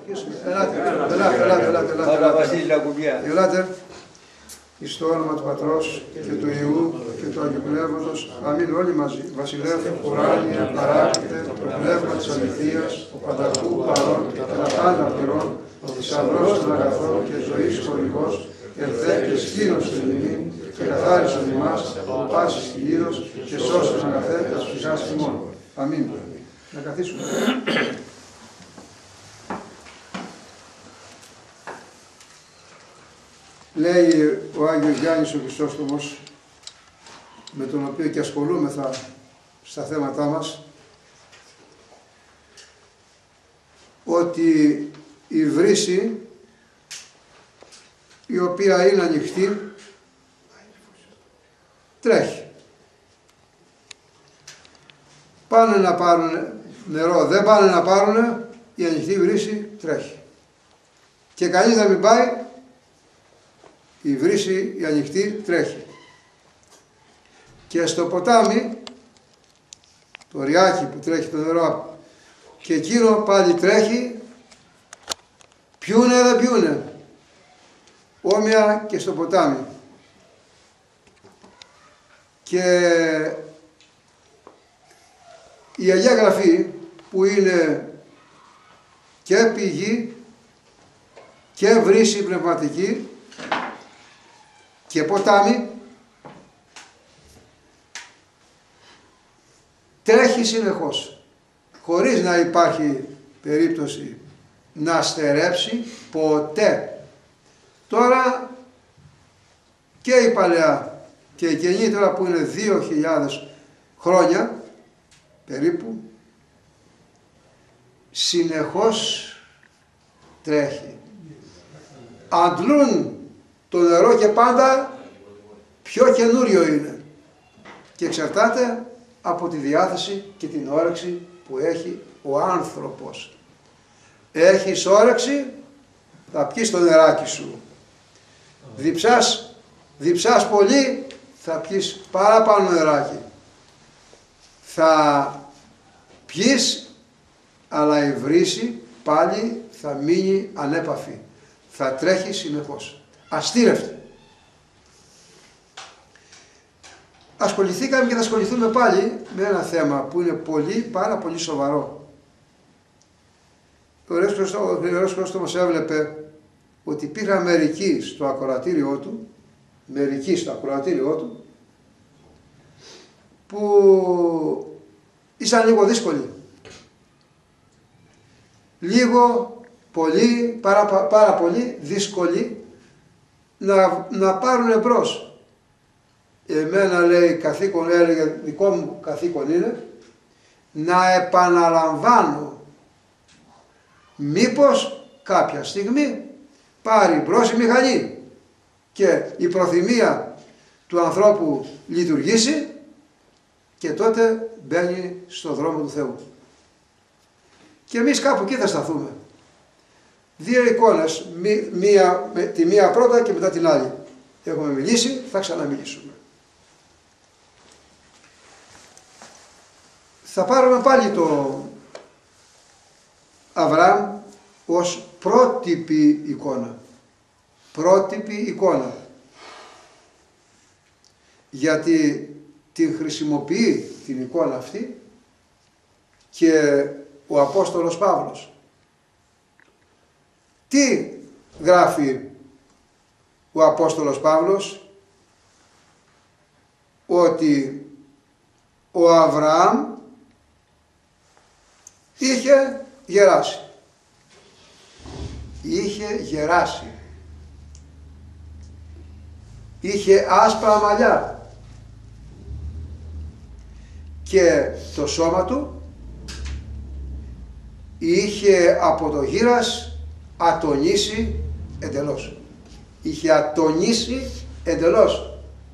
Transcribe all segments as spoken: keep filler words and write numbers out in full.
Ελάτε, ελάτε, ελάτε, ελάτε, ελάτε. Ελάτε. Εις το όνομα του Πατρός και του Υιού και του Αγίου Πνεύματος, αμήν όλοι μαζί. Βασιλεύ, ουράνιε, παράκλητε, το πνεύμα της αληθείας, ο πανταχού παρών και τα πάντα πληρών, ο θησαυρός των αγαθών και ζωής χωρικός, ερθέ και σκήνος των ημίν, και καθάρισον ημάς από πάσης κυλίδος και σώσον αγαθέ τας ψυχάς ημών. Αμήν. Να καθίσουμε. Λέει ο Άγιος Γιάννης ο Χρυσόστομος, με τον οποίο και ασχολούμεθα στα θέματά μας, ότι η βρύση η οποία είναι ανοιχτή τρέχει. Πάνε να πάρουν νερό, δεν πάνε να πάρουν, η ανοιχτή βρύση τρέχει. Και κανείς να μην πάει, η βρύση η ανοιχτή τρέχει. Και στο ποτάμι, το ριάκι που τρέχει το νερό, και εκείνο πάλι τρέχει, πιούνε δεν πιούνε. Όμοια και στο ποτάμι. Και η Αγία Γραφή που είναι και πηγή και βρύση πνευματική και ποτάμι, τρέχει συνεχώς, χωρίς να υπάρχει περίπτωση να στερέψει ποτέ. Τώρα και η παλαιά και η καινή τώρα που είναι δύο χιλιάδες χρόνια περίπου, συνεχώς τρέχει. Αντλούν το νερό και πάντα πιο καινούριο είναι και εξαρτάται από τη διάθεση και την όρεξη που έχει ο άνθρωπος. Έχεις όρεξη, θα πιεις το νεράκι σου. Διψάς, διψάς πολύ, θα πιεις παραπάνω νεράκι. Θα πιεις, αλλά η βρύση πάλι θα μείνει ανέπαφη. Θα τρέχει συνεχώς. Αστήρευτη. Ασχοληθήκαμε και θα ασχοληθούμε πάλι με ένα θέμα που είναι πολύ, πάρα πολύ σοβαρό. Ο Ιερός Χρυσόστομος έβλεπε ότι υπήρχαν μερικοί στο ακροατήριό του, μερικοί στο ακροατήριό του, που ήσαν λίγο δύσκολοι. Λίγο, πολύ, πάρα, πάρα πολύ δύσκολοι να, να πάρουν εμπρός. Εμένα, λέει, καθήκον, έλεγε, δικό μου καθήκον είναι να επαναλαμβάνω μήπως κάποια στιγμή πάρει μπρος η μηχανή και η προθυμία του ανθρώπου λειτουργήσει και τότε μπαίνει στο δρόμο του Θεού. Και εμείς κάπου εκεί θα σταθούμε. Δύο εικόνες, μία, τη μία πρώτα και μετά την άλλη. Έχουμε μιλήσει, θα ξαναμιλήσουμε. Θα πάρουμε πάλι το Αβραάμ ως πρότυπη εικόνα. Πρότυπη εικόνα. Γιατί την χρησιμοποιεί την εικόνα αυτή και ο Απόστολος Παύλος. Τι γράφει ο Απόστολος Παύλος? Ότι ο Αβραάμ είχε γεράσει. Είχε γεράσει. Είχε άσπρα μαλλιά. Και το σώμα του είχε από το γύρας ατονίσει εντελώς. Είχε ατονίσει εντελώς.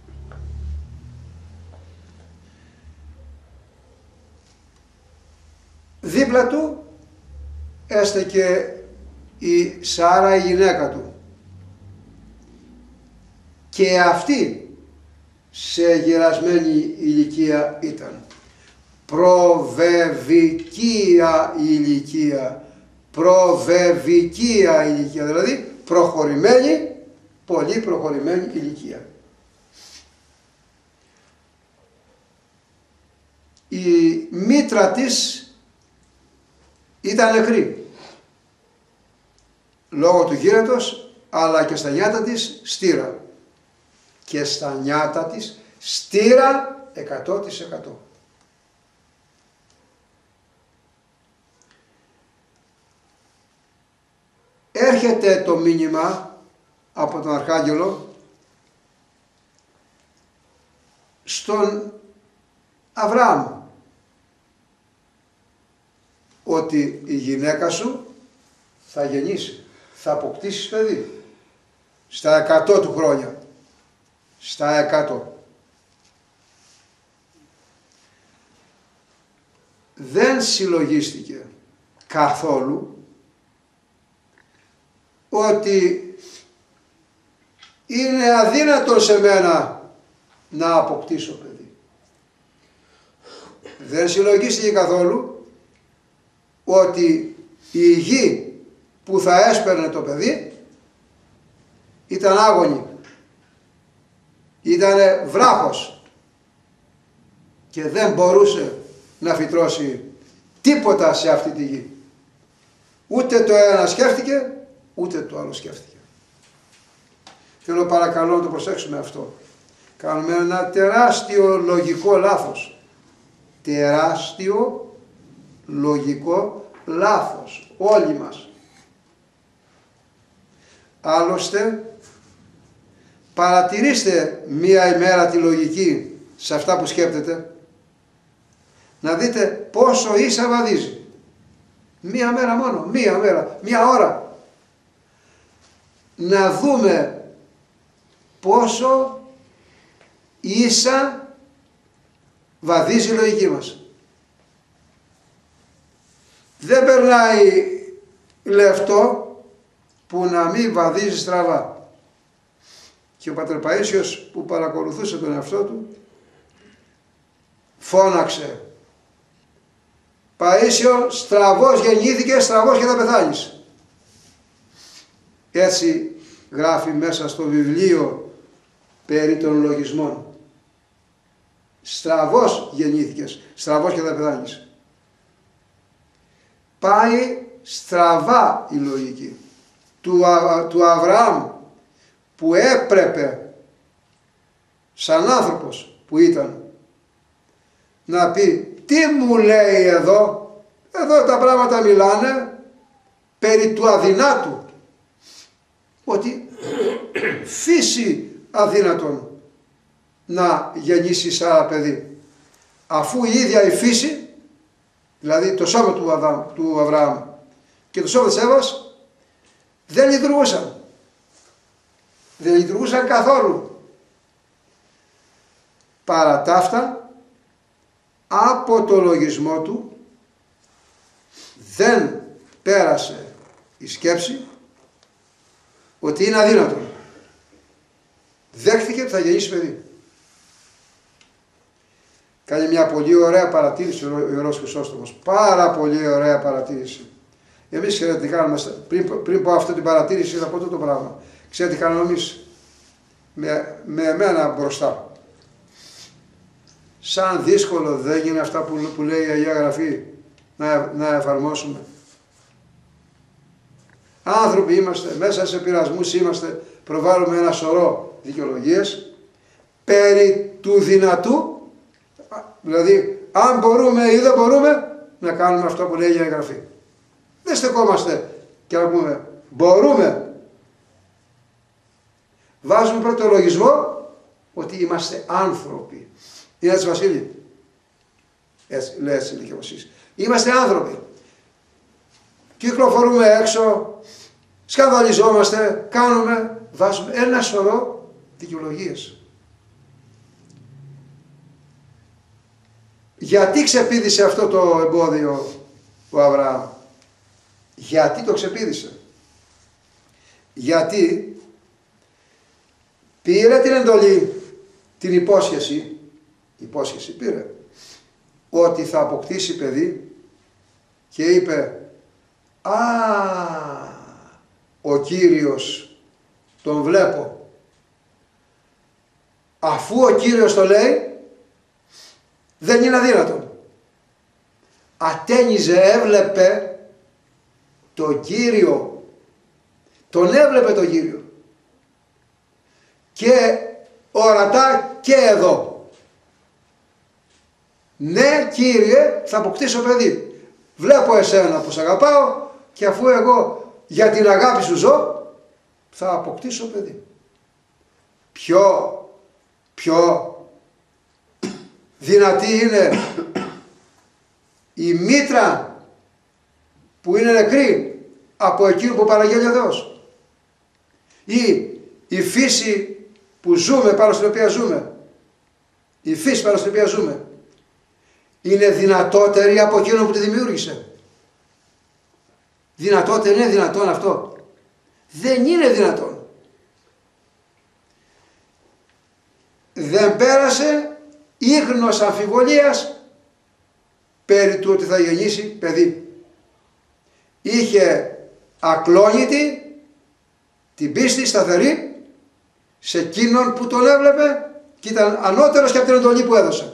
Δίπλα του έστεκε η Σάρα, η γυναίκα του. Και αυτή σε γερασμένη ηλικία ήταν. Προβεβικία ηλικία. προβεβικία ηλικία, δηλαδή προχωρημένη, πολύ προχωρημένη ηλικία. Η μήτρα της ήταν νεκρή λόγω του γύρετος, αλλά και στα νιάτα της στήρα. Και στα νιάτα της στήρα εκατό τοις εκατό. Έρχεται το μήνυμα από τον Αρχάγγελο στον Αβραάμ ότι η γυναίκα σου θα γεννήσει, θα αποκτήσεις παιδί στα εκατό του χρόνια, στα εκατό. Δεν συλλογίστηκε καθόλου ότι είναι αδύνατο σε μένα να αποκτήσω παιδί. Δεν συλλογίστηκε καθόλου ότι η γη που θα έσπαιρνε το παιδί ήταν άγονη, ήταν βράχος και δεν μπορούσε να φυτρώσει τίποτα σε αυτή τη γη. Ούτε το ένα σκέφτηκε, ούτε το άλλο σκέφτηκε. Θέλω παρακαλώ να το προσέξουμε αυτό. Κάνουμε ένα τεράστιο λογικό λάθος. Τεράστιο λογικό λάθος. Όλοι μας. Άλλωστε, παρατηρήστε μία ημέρα τη λογική σε αυτά που σκέπτεται. Να δείτε πόσο ίσα βαδίζει. Μία μέρα μόνο, μία μέρα, μία ώρα. Να δούμε πόσο ίσα βαδίζει η λογική μας. Δεν περνάει λεπτό που να μην βαδίζει στραβά. Και ο πατέρ Παΐσιος που παρακολουθούσε τον εαυτό του φώναξε: Παΐσιο, στραβός γεννήθηκε, στραβός και θα πεθάνεις. Έτσι γράφει μέσα στο βιβλίο περί των λογισμών. Στραβός γεννήθηκες, στραβός και θα πεθάνεις. Πάει στραβά η λογική του, Α, του Αβραάμ, που έπρεπε σαν άνθρωπος που ήταν να πει: τι μου λέει εδώ, εδώ τα πράγματα μιλάνε περί του αδυνάτου, ότι φύση αδύνατον να γεννήσει ένα παιδί, αφού η ίδια η φύση, δηλαδή το σώμα του, Αδάμ, του Αβραάμ και το σώμα της Εύας δεν λειτουργούσαν. Δεν λειτουργούσαν καθόλου. Παρά τα αυτά, από το λογισμό του δεν πέρασε η σκέψη ότι είναι αδύνατο. Δέχτηκε ότι θα γεννήσει παιδί. Κάνει μια πολύ ωραία παρατήρηση ο Ιερός Χρυσόστομος. Πάρα πολύ ωραία παρατήρηση. Εμείς ξέρετε τι κάνουμε, πριν, πριν πω αυτή την παρατήρηση θα πω το πράγμα. Ξέρετε τι κάνουμε εμείς με, με εμένα μπροστά. Σαν δύσκολο δεν είναι αυτά που, που λέει η Αγία Γραφή να, να εφαρμόσουμε. Άνθρωποι είμαστε, μέσα σε πειρασμούς είμαστε, προβάλλουμε ένα σωρό δικαιολογίες περί του δυνατού, δηλαδή αν μπορούμε ή δεν μπορούμε να κάνουμε αυτό που λέει η Αγία Γραφή. Δεν στεκόμαστε και να πούμε μπορούμε. Βάζουμε πρώτο λογισμό ότι είμαστε άνθρωποι. Είναι έτσι, Βασίλη? Έτσι, λέει έτσι και εσείς. Είμαστε άνθρωποι. Κυκλοφορούμε έξω, σκανδαλιζόμαστε, κάνουμε, βάζουμε ένα σωρό δικαιολογίες. Γιατί ξεπήδησε αυτό το εμπόδιο ο Αβραάμ? Γιατί το ξεπήδησε? Γιατί πήρε την εντολή, την υπόσχεση, υπόσχεση πήρε, ότι θα αποκτήσει παιδί και είπε Α, ο Κύριος τον βλέπω. Αφού ο Κύριος το λέει, δεν είναι αδύνατο. Ατένιζε, έβλεπε τον Κύριο. Τον έβλεπε τον Κύριο. Και ορατά και εδώ. Ναι, Κύριε, θα αποκτήσω παιδί. Βλέπω εσένα που σ' αγαπάω και αφού εγώ για την αγάπη σου ζω, θα αποκτήσω παιδί. Πιο, πιο δυνατή είναι η μήτρα που είναι νεκρή από εκείνο που παραγγέλει ο Θεός. Ή η φύση που ζούμε, πάνω στην οποία ζούμε. Η φύση πάνω στην οποία ζούμε. Είναι δυνατότερη από εκείνο που τη δημιούργησε. Δυνατότερη, είναι δυνατόν αυτό? Δεν είναι δυνατόν. Δεν πέρασε ίχνος αμφιβολίας περί του ότι θα γεννήσει παιδί. Είχε ακλόνητη την πίστη σταθερή σε εκείνον που τον έβλεπε και ήταν ανώτερος και από την εντολή που έδωσε.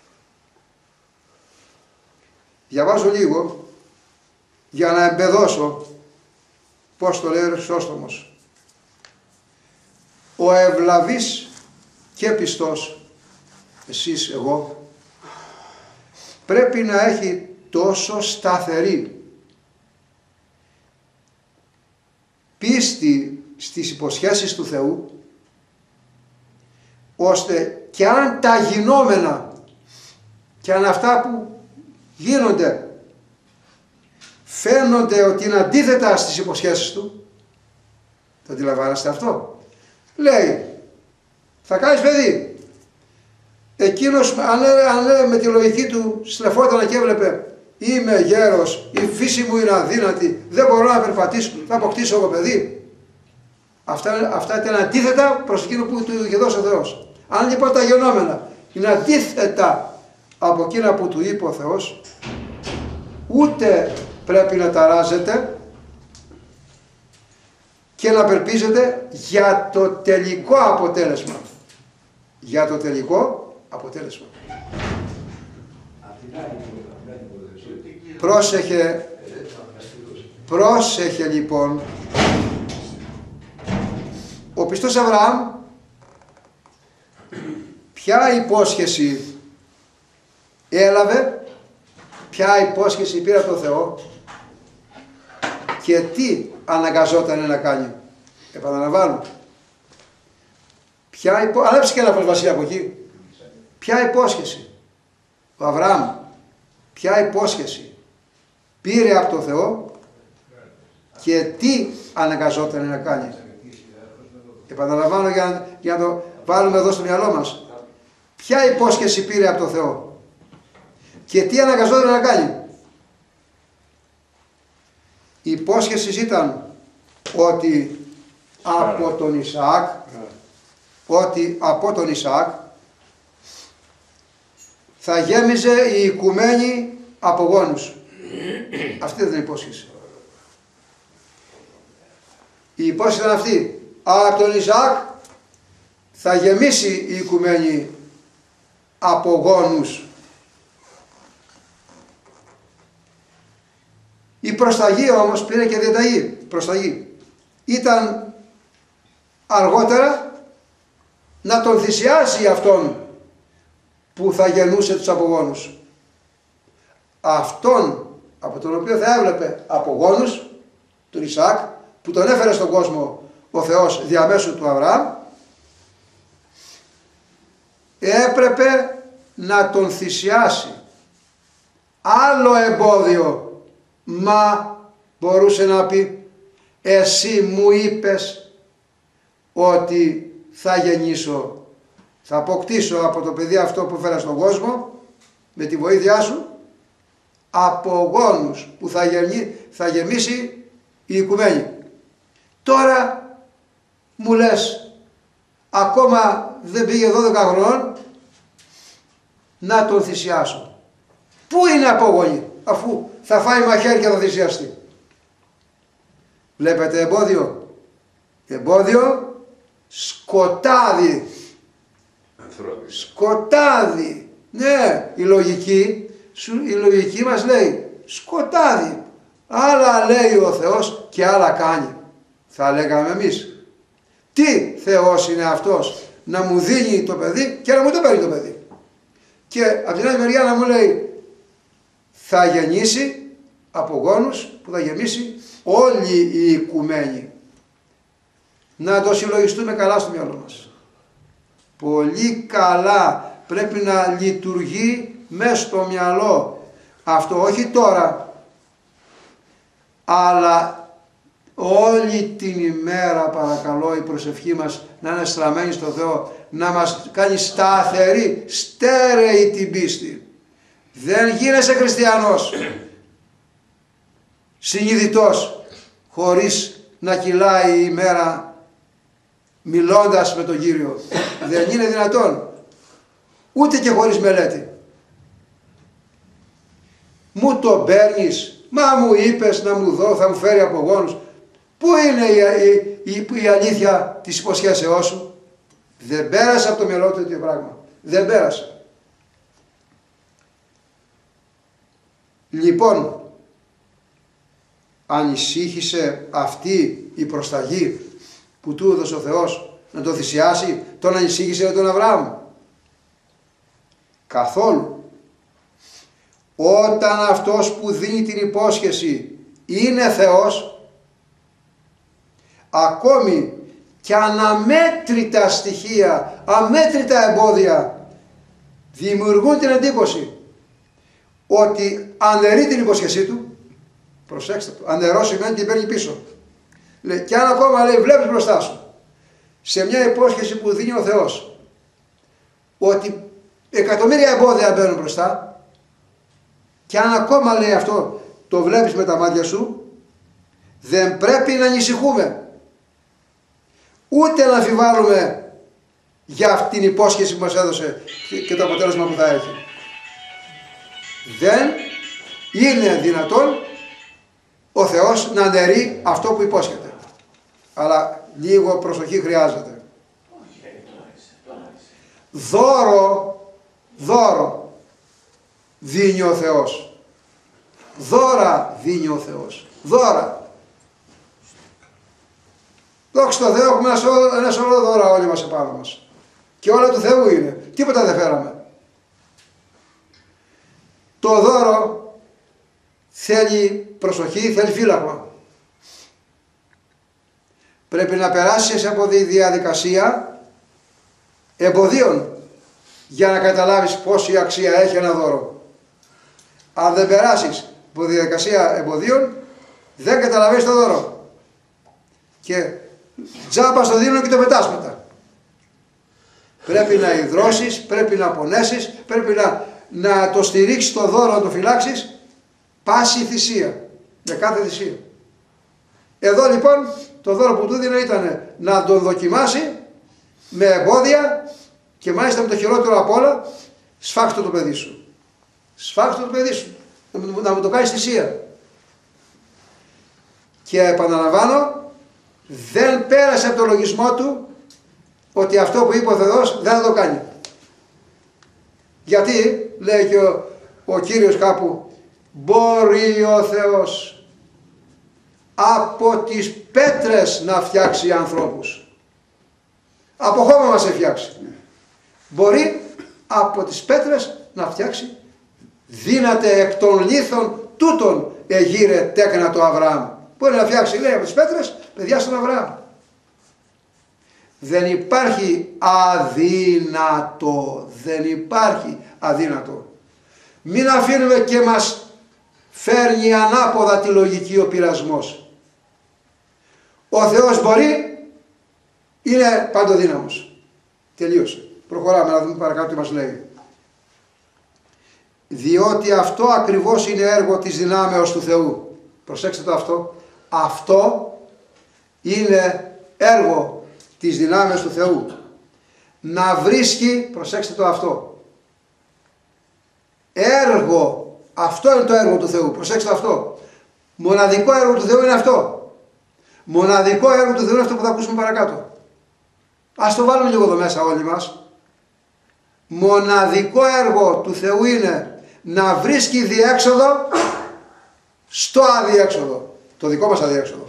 Διαβάζω λίγο για να εμπεδώσω πώς το λέει ο Χρυσόστομος. Ο ευλαβής και πιστός, εσείς, εγώ, πρέπει να έχει τόσο σταθερή πίστη στις υποσχέσεις του Θεού, ώστε και αν τα γινόμενα και αν αυτά που γίνονται φαίνονται ότι είναι αντίθετα στις υποσχέσεις του, το αντιλαμβάνεστε αυτό? Λέει, θα κάνεις παιδί. Εκείνος, αν, αν με τη λογική του στρεφόταν και έβλεπε, είμαι γέρος, η φύση μου είναι αδύνατη, δεν μπορώ να περπατήσω, θα αποκτήσω εγώ παιδί. Αυτά, αυτά ήταν αντίθετα προς εκείνο που του είχε δώσει ο Θεός. Αν λοιπόν τα γενόμενα είναι αντίθετα από εκείνα που του είπε ο Θεός, ούτε πρέπει να ταράζετε και να περπίζετε για το τελικό αποτέλεσμα. Για το τελικό αποτέλεσμα. Πρόσεχε, πρόσεχε λοιπόν, ο πιστός Αβραάμ ποια υπόσχεση έλαβε, ποια υπόσχεση πήρε από τον Θεό και τι αναγκαζόταν να κάνει? Επαναλαμβάνω, ποια υπό... ανέψε και ένα προσβασία από εκεί. Ποια υπόσχεση ο Αβραάμ, ποια υπόσχεση πήρε από τον Θεό και τι αναγκαζόταν να κάνει? Επαναλαμβάνω για, για να το βάλουμε εδώ στο μυαλό μας. Ποια υπόσχεση πήρε από τον Θεό και τι αναγκαζόταν να κάνει? Η υπόσχεση ήταν ότι από τον Ισαάκ, ότι από τον Ισαάκ θα γέμιζε η οικουμένη από γόνους. Αυτή δεν είναι η υπόσχεση. Η υπόσχεση ήταν αυτή. Από τον Ισαάκ θα γεμίσει η οικουμένη από γόνους. Η προσταγή όμως πήρε και διαταγή. Προσταγή. Ήταν αργότερα να τον θυσιάσει αυτόν που θα γεννούσε τους απογόνους. Αυτόν από τον οποίο θα έβλεπε απογόνους, τον Ισαάκ, που τον έφερε στον κόσμο ο Θεός διαμέσου του Αβραάμ, έπρεπε να τον θυσιάσει. Άλλο εμπόδιο, μα μπορούσε να πει, εσύ μου είπες ότι θα γεννήσω, θα αποκτήσω από το παιδί αυτό που φέρα στον κόσμο, με τη βοήθειά σου, απογόνους που θα, γεννή, θα γεμίσει η οικουμένη. Τώρα μου λες, ακόμα δεν πήγε δώδεκα χρονών, να τον θυσιάσω. Πού είναι απόγονοι, αφού θα φάει μαχαίρι και θα θυσιαστεί? Βλέπετε εμπόδιο. Εμπόδιο, σκοτάδι. Ανθρώπινο. Σκοτάδι. Ναι, η λογική, η λογική μας λέει σκοτάδι. Άλλα λέει ο Θεός και άλλα κάνει. Θα λέγαμε εμείς. Τι Θεός είναι αυτός να μου δίνει το παιδί και να μου το παίρνει το παιδί. Και από την άλλη μεριά να μου λέει θα γεννήσει από γόνους που θα γεμίσει όλη η οικουμένη. Να το συλλογιστούμε καλά στο μυαλό μας. Πολύ καλά πρέπει να λειτουργεί μέσα στο μυαλό. Αυτό όχι τώρα, αλλά όλη την ημέρα παρακαλώ η προσευχή μας να είναι στραμμένη στο Θεό, να μας κάνει σταθερή, στέρεη την πίστη. Δεν γίνεσαι χριστιανός συνειδητός χωρίς να κυλάει η ημέρα μιλώντας με τον Κύριο. Δεν είναι δυνατόν. Ούτε και χωρίς μελέτη. Μου το παίρνεις, μα μου είπες να μου δω, θα μου φέρει από γόνους. Πού είναι η, η, η, η αλήθεια της υποσχέσεώς σου? Δεν πέρασε από το μυαλό του τέτοιο πράγμα. Δεν πέρασε. Λοιπόν, ανησύχησε αυτή η προσταγή που του έδωσε ο Θεός να το θυσιάσει? Τον ανησύχησε για τον Αβραάμ? Καθόλου. Όταν αυτός που δίνει την υπόσχεση είναι Θεός, ακόμη και αναμέτρητα στοιχεία, αμέτρητα εμπόδια δημιουργούν την εντύπωση ότι αναιρεί την υπόσχεσή του. Προσέξτε το, αναιρώ σημαίνει την παίρνει πίσω. Λέει, και αν ακόμα λέει βλέπεις μπροστά σου σε μια υπόσχεση που δίνει ο Θεός ότι εκατομμύρια εμπόδια μπαίνουν μπροστά, και αν ακόμα λέει αυτό το βλέπεις με τα μάτια σου, δεν πρέπει να ανησυχούμε ούτε να αμφιβάλλουμε για αυτή την υπόσχεση που μας έδωσε και το αποτέλεσμα που θα έχει. Δεν είναι δυνατόν ο Θεός να αναιρεί αυτό που υπόσχεται. Αλλά λίγο προσοχή χρειάζεται. Δώρο, δώρο δίνει ο Θεός. Δώρα δίνει ο Θεός. Δώρα. Δόξα τω Θεώ, έχουμε ένα σωρό δώρα όλοι μας επάνω μας. Και όλα του Θεού είναι. Τίποτα δεν φέραμε. Το δώρο θέλει προσοχή, θέλει φύλακμα. Πρέπει να περάσεις από τη διαδικασία εμποδίων για να καταλάβεις πόση αξία έχει ένα δώρο. Αν δεν περάσεις από τη διαδικασία εμποδίων, δεν καταλαβαίνεις το δώρο. Και τζάμπα στο δίνουν και το πετάς μετά. Πρέπει να ιδρώσεις, πρέπει να πονέσεις, πρέπει να, να το στηρίξεις το δώρο, να το φυλάξεις, πάση θυσία, με κάθε θυσία. Εδώ λοιπόν το δώρο που του δίνει ήταν να τον δοκιμάσει με εμπόδια και μάλιστα με το χειρότερο απ' όλα, σφάξτε το παιδί σου. Σφάξτε το παιδί σου, να μου το κάνεις θυσία. Και επαναλαμβάνω, δεν πέρασε από το λογισμό του ότι αυτό που είπε ο Θεός δεν θα το κάνει. Γιατί, λέει και ο, ο Κύριος κάπου, μπορεί ο Θεός από τις πέτρες να φτιάξει ανθρώπους. Από χώμα μας έχει φτιάξει. Μπορεί από τις πέτρες να φτιάξει. Δύναται εκ των λίθων τούτων εγείρε τέκνα το Αβραάμ. Μπορεί να φτιάξει, λέει, από τις πέτρες παιδιά στον Αβραάμ. Δεν υπάρχει αδύνατο. Δεν υπάρχει αδύνατο. Μην αφήνουμε και μας φέρνει ανάποδα τη λογική ο πειρασμός. Ο Θεός μπορεί, είναι παντοδύναμος. Τελείωσε. Προχωράμε να δούμε παρακάτω τι μας λέει. Διότι αυτό ακριβώς είναι έργο της δυνάμεως του Θεού. Προσέξτε το αυτό. Αυτό είναι έργο της δυνάμεως του Θεού. Να βρίσκει, προσέξτε το αυτό. Έργο, αυτό είναι το έργο του Θεού. Προσέξτε αυτό. Μοναδικό έργο του Θεού είναι αυτό. Μοναδικό έργο του Θεού είναι αυτό που θα ακούσουμε παρακάτω. Ας το βάλουμε λίγο εδώ μέσα όλοι μας. Μοναδικό έργο του Θεού είναι να βρίσκει διέξοδο στο αδιέξοδο. Το δικό μας αδιέξοδο.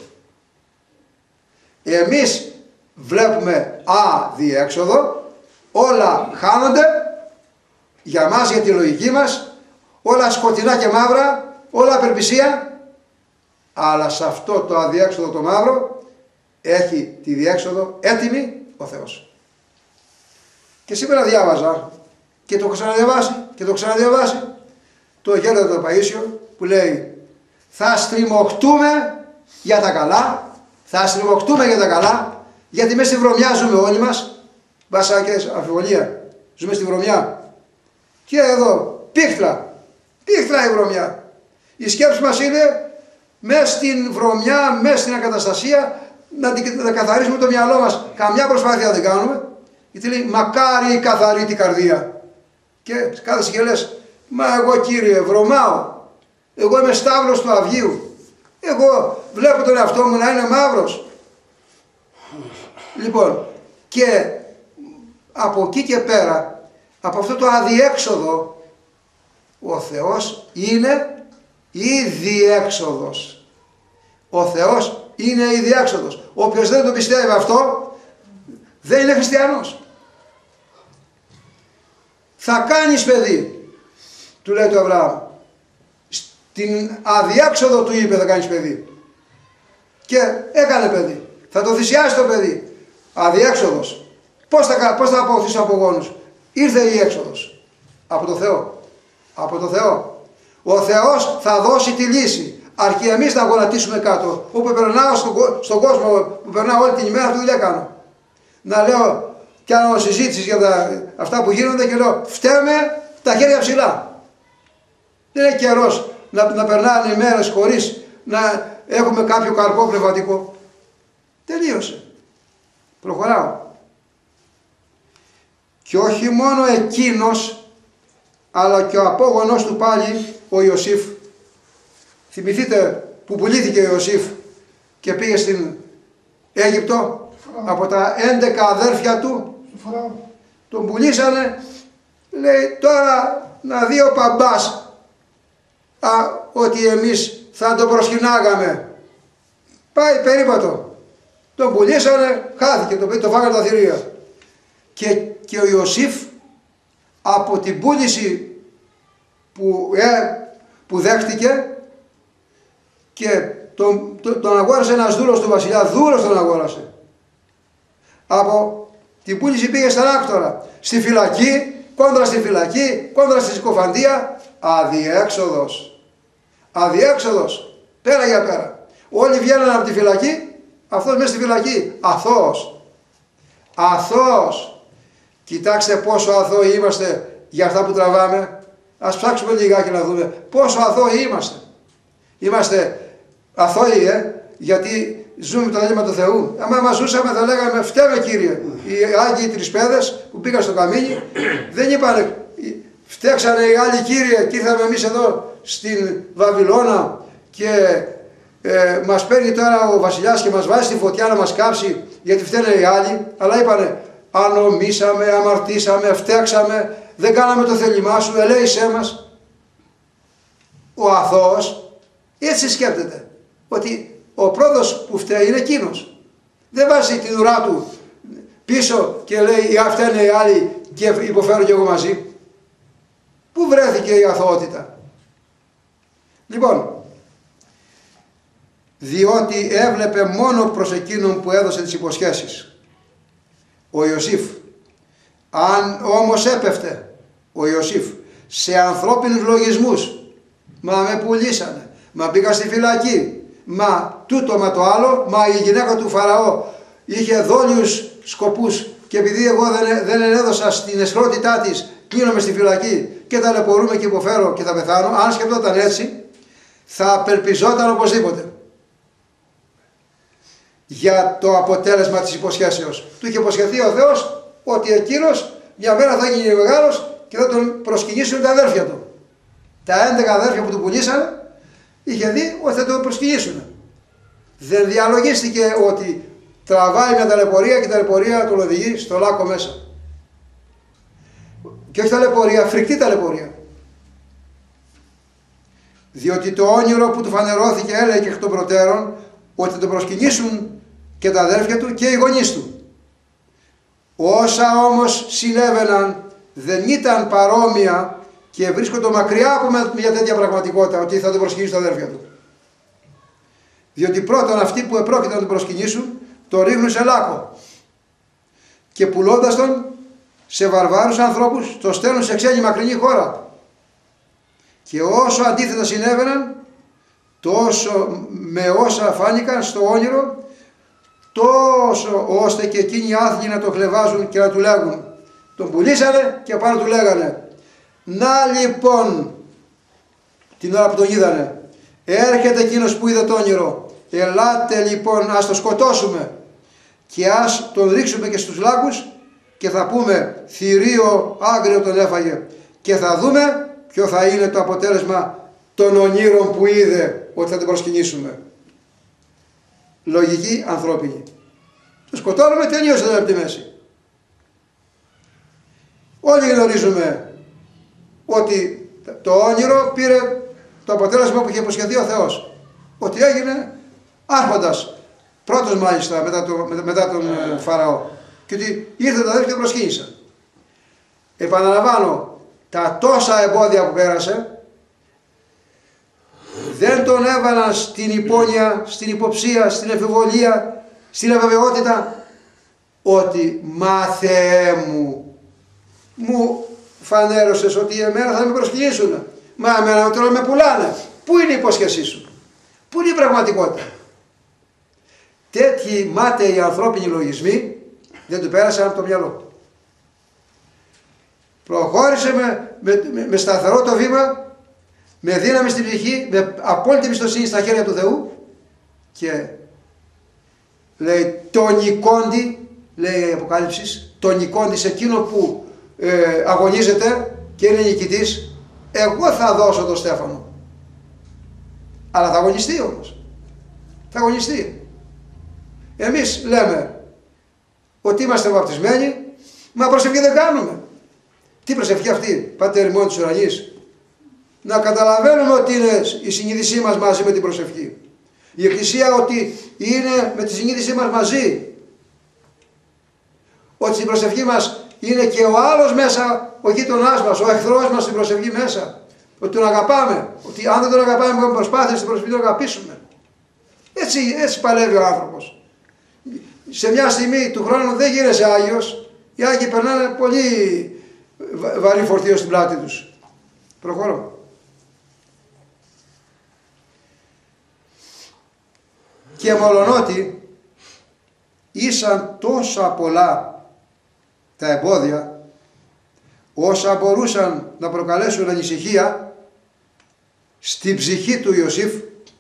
Εμείς βλέπουμε αδιέξοδο, όλα χάνονται για μας, για τη λογική μας, όλα σκοτεινά και μαύρα, όλα απελπισία, αλλά σε αυτό το αδιέξοδο το μαύρο έχει τη διέξοδο έτοιμη ο Θεός. Και σήμερα διάβαζα και το έχω ξαναδιαβάσει και το έχω ξαναδιαβάσει το Γέροντα το Παΐσιο που λέει θα στριμωχτούμε για τα καλά, θα στριμωχτούμε για τα καλά, γιατί μέσα στη βρωμιά ζούμε όλοι μας, βασάκες, αμφιβολία, ζούμε στη βρωμιά. Και εδώ, πίχτρα, πίχτρα η βρωμιά. Η σκέψη μας είναι μέσα στην βρωμιά, μέσα στην ακαταστασία, να, να καθαρίσουμε το μυαλό μας. Καμιά προσπάθεια δεν κάνουμε, γιατί λέει μακάρι η καθαρή την καρδία. Και κάθεσαι και λες, μα εγώ Κύριε βρωμάω, εγώ είμαι στάβλος του Αυγίου, εγώ βλέπω τον εαυτό μου να είναι μαύρος. Λοιπόν, και από εκεί και πέρα, από αυτό το αδιέξοδο, ο Θεός είναι η διέξοδος. Ο Θεός είναι η διέξοδος. Όποιος δεν το πιστεύει αυτό, δεν είναι χριστιανός. Θα κάνεις παιδί, του λέει το Αβραάμ. Στην αδιέξοδο του είπε θα κάνεις παιδί. Και έκανε παιδί. Θα το θυσιάσει το παιδί. Αδιέξοδος. Πώς θα, πώς θα αποκτήσει από γόνους. Ήρθε η έξοδος. Από το Θεό. Από το Θεό. Ο Θεός θα δώσει τη λύση. Αρκεί εμείς να γονατίσουμε κάτω. Όπου περνάω στον, στον κόσμο που περνάω όλη την ημέρα, αυτή τη δουλειά κάνω. Να λέω, κάνω συζήτηση για τα, αυτά που γίνονται και λέω, φταίμε τα χέρια ψηλά. Δεν είναι καιρός να, να περνάνε οι μέρες χωρίς να έχουμε κάποιο καρπό πνευματικό. Τελείωσε. Προχωράω. Και όχι μόνο εκείνος, αλλά και ο απόγονος του πάλι, ο Ιωσήφ. Θυμηθείτε που πουλήθηκε ο Ιωσήφ και πήγε στην Αίγυπτο από τα έντεκα αδέρφια του. Τον πουλήσανε, λέει τώρα να δει ο παμπάς α, ότι εμείς θα τον προσκυνάγαμε. Πάει περίπατο. Τον πουλήσανε, χάθηκε, το, το φάγανε τα θηρία. Και, και ο Ιωσήφ από την πούληση που, ε, που δέχτηκε και τον, τον, τον αγόρασε ένας δούλος του βασιλιά, δούλος τον αγόρασε. Από την πούληση πήγε στα Άκτορα, στη φυλακή, κόντρα στη φυλακή, κόντρα στη συκοφαντία, αδιέξοδος. Αδιέξοδος, πέρα για πέρα. Όλοι βγαίνανε από τη φυλακή, αυτός μέσα στη φυλακή, αθώος. Αθώος. Κοιτάξτε πόσο αθώοι είμαστε για αυτά που τραβάμε. Ας ψάξουμε λιγάκι να δούμε πόσο αθώοι είμαστε. Είμαστε αθώοι, ε, γιατί ζούμε το νόημα του Θεού. Άμα μας ζούσαμε θα λέγαμε φταίμε Κύριε. Οι Άγιοι Τρισπέδες που πήγαν στο καμίνι δεν είπανε φταίξανε οι άλλοι Κύριε και ήρθαμε εμείς εδώ στην Βαβυλώνα και ε, μας παίρνει τώρα ο βασιλιάς και μας βάζει στη φωτιά να μας κάψει γιατί φταίνε οι άλλοι. Αλλά είπανε ανομήσαμε, αμαρτήσαμε, φταίξαμε, δεν κάναμε το θέλημά σου, ελέησέ μας. Ο αθώος έτσι σκέπτεται, ότι ο πρώτος που φταίει είναι εκείνος. Δεν βάζει την ουρά του πίσω και λέει αυτά είναι οι άλλοι και υποφέρω και εγώ μαζί. Πού βρέθηκε η αθωότητα? Λοιπόν, διότι έβλεπε μόνο προς εκείνον που έδωσε τις υποσχέσεις. Ο Ιωσήφ, αν όμως έπεφτε ο Ιωσήφ σε ανθρώπινους λογισμούς, μα με πουλήσανε, μα πήγα στη φυλακή, μα τούτο μα το άλλο, μα η γυναίκα του Φαραώ είχε δόλιους σκοπούς και επειδή εγώ δεν, δεν έδωσα στην εσχρότητά της, κλείνομαι στη φυλακή και ταλαιπωρούμε και υποφέρω και θα πεθάνω. Αν σκεφτόταν έτσι, θα απελπιζόταν οπωσδήποτε για το αποτέλεσμα της υποσχέσεως. Του είχε υποσχεθεί ο Θεός ότι εκείνος μια μέρα θα γίνει μεγάλος και θα τον προσκυνήσουν τα αδέρφια του. Τα έντεκα αδέρφια που του πουλήσανε είχε δει ότι θα τον προσκυνήσουν. Δεν διαλογίστηκε ότι τραβάει μια ταλαιπωρία και η ταλαιπωρία τον οδηγεί στο λάκκο μέσα. Και όχι ταλαιπωρία, φρικτή ταλαιπωρία. Διότι το όνειρο που του φανερώθηκε έλεγε και εκ των προτέρων ότι θα τον προσκυνήσουν και τα αδέρφια του και οι γονείς του. Όσα όμως συνέβαιναν δεν ήταν παρόμοια και βρίσκονται μακριά από μια τέτοια πραγματικότητα ότι θα τον προσκυνήσουν τα αδέρφια του. Διότι πρώτον αυτοί που επρόκειται να τον προσκυνήσουν τον ρίχνουν σε λάκκο και πουλώντας τον σε βαρβάρους ανθρώπους τον στέλνουν σε ξένη μακρινή χώρα. Και όσο αντίθετα συνέβαιναν, τόσο με όσα φάνηκαν στο όνειρο, τόσο ώστε και εκείνοι οι άθλοι να το χλεβάζουν και να του λέγουν. Τον πουλήσανε και πάνω του λέγανε, να λοιπόν, την ώρα που τον είδανε, έρχεται εκείνος που είδε το όνειρο, ελάτε λοιπόν ας το σκοτώσουμε και ας τον ρίξουμε και στους λάκκους και θα πούμε θηρίο άγριο τον έφαγε και θα δούμε ποιο θα είναι το αποτέλεσμα των ονείρων που είδε ότι θα την προσκυνήσουμε. Λογική ανθρώπινη. Το σκοτώνουμε, τελείωσε το από τη μέση. Όλοι γνωρίζουμε ότι το όνειρο πήρε το αποτέλεσμα που είχε υποσχεθεί ο Θεός. Ότι έγινε άρχοντας, πρώτος μάλιστα μετά, το, μετά τον yeah. Φαραώ. Και ότι ήρθε τα αδέρφια και τον προσκύνησαν. Επαναλαμβάνω, τα τόσα εμπόδια που πέρασε δεν τον έβαλαν στην υπόνοια, στην υποψία, στην εμφιβολία, στην αβεβαιότητα ότι μα Θεέ μου, μου φανέρωσες ότι εμένα θα με προσκυνήσουν, μα εμένα τώρα με πουλάνε. Πού είναι η υπόσχεσή σου, πού είναι η πραγματικότητα? Τέτοιοι μάταιοι ανθρώπινοι λογισμοί δεν του πέρασαν από το μυαλό. Προχώρησε με, με, με σταθερό το βήμα, με δύναμη στην ψυχή, με απόλυτη εμπιστοσύνη στα χέρια του Θεού και λέει τον νικόντι, λέει η Αποκάλυψη, τον νικόντι σε εκείνο που ε, αγωνίζεται και είναι νικητής, εγώ θα δώσω τον Στέφανο. Αλλά θα αγωνιστεί όμως. Θα αγωνιστεί. Εμείς λέμε ότι είμαστε βαπτισμένοι, μα προσευχή δεν κάνουμε. Τι προσευχή αυτή, Πατέρ ημών της ουρανής? Να καταλαβαίνουμε ότι είναι η συνείδησή μας μαζί με την προσευχή. Η Εκκλησία ότι είναι με τη συνείδησή μας μαζί. Ότι στην προσευχή μας είναι και ο άλλος μέσα, ο γείτονάς μας, ο εχθρός μας στην προσευχή μέσα. Ότι τον αγαπάμε. Ότι αν δεν τον αγαπάμε, έχουμε προσπάθεια στην προσευχή να τον αγαπήσουμε. Έτσι, έτσι παλεύει ο άνθρωπος. Σε μια στιγμή του χρόνου δεν γίνεσαι Άγιος. Οι Άγιοι περνάνε πολύ βαρύ φορτίο στην πλάτη τους. Προχωρώ. Και μολονότι ήσαν τόσα πολλά τα εμπόδια, όσα μπορούσαν να προκαλέσουν ανησυχία στην ψυχή του Ιωσήφ,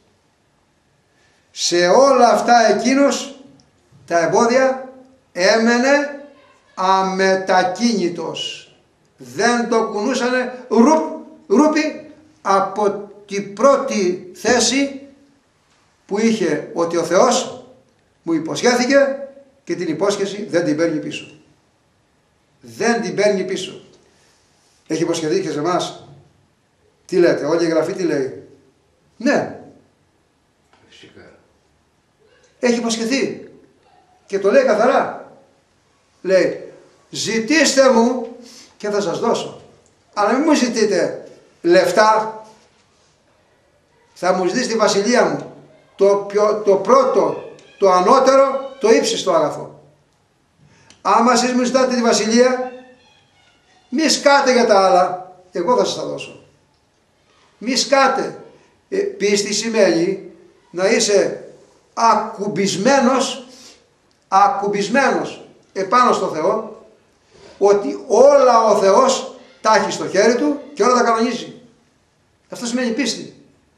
σε όλα αυτά εκείνος τα εμπόδια έμενε αμετακίνητος. Δεν το κουνούσανε ρουπ, ρούπι από την πρώτη θέση που είχε ότι ο Θεός μου υποσχέθηκε και την υπόσχεση δεν την παίρνει πίσω. Δεν την παίρνει πίσω. Έχει υποσχεθεί και σε εμάς. Τι λέτε, όλη η Γραφή τι λέει? Ναι. Φυσικά. Έχει υποσχεθεί. Και το λέει καθαρά. Λέει, ζητήστε μου και θα σας δώσω. Αλλά μην μου ζητείτε λεφτά. Θα μου ζητήσει τη βασιλεία μου. Το, πιο, το πρώτο, το ανώτερο, το ύψιστο αγαθό. Άμα εσείς μου ζητάτε τη βασιλεία, μη σκάτε για τα άλλα, εγώ θα σας τα δώσω. Μη σκάτε. Ε, πίστη σημαίνει να είσαι ακουμπισμένος, ακουμπισμένος επάνω στο Θεό, ότι όλα ο Θεός τα έχει στο χέρι του και όλα τα κανονίζει. Αυτό σημαίνει πίστη.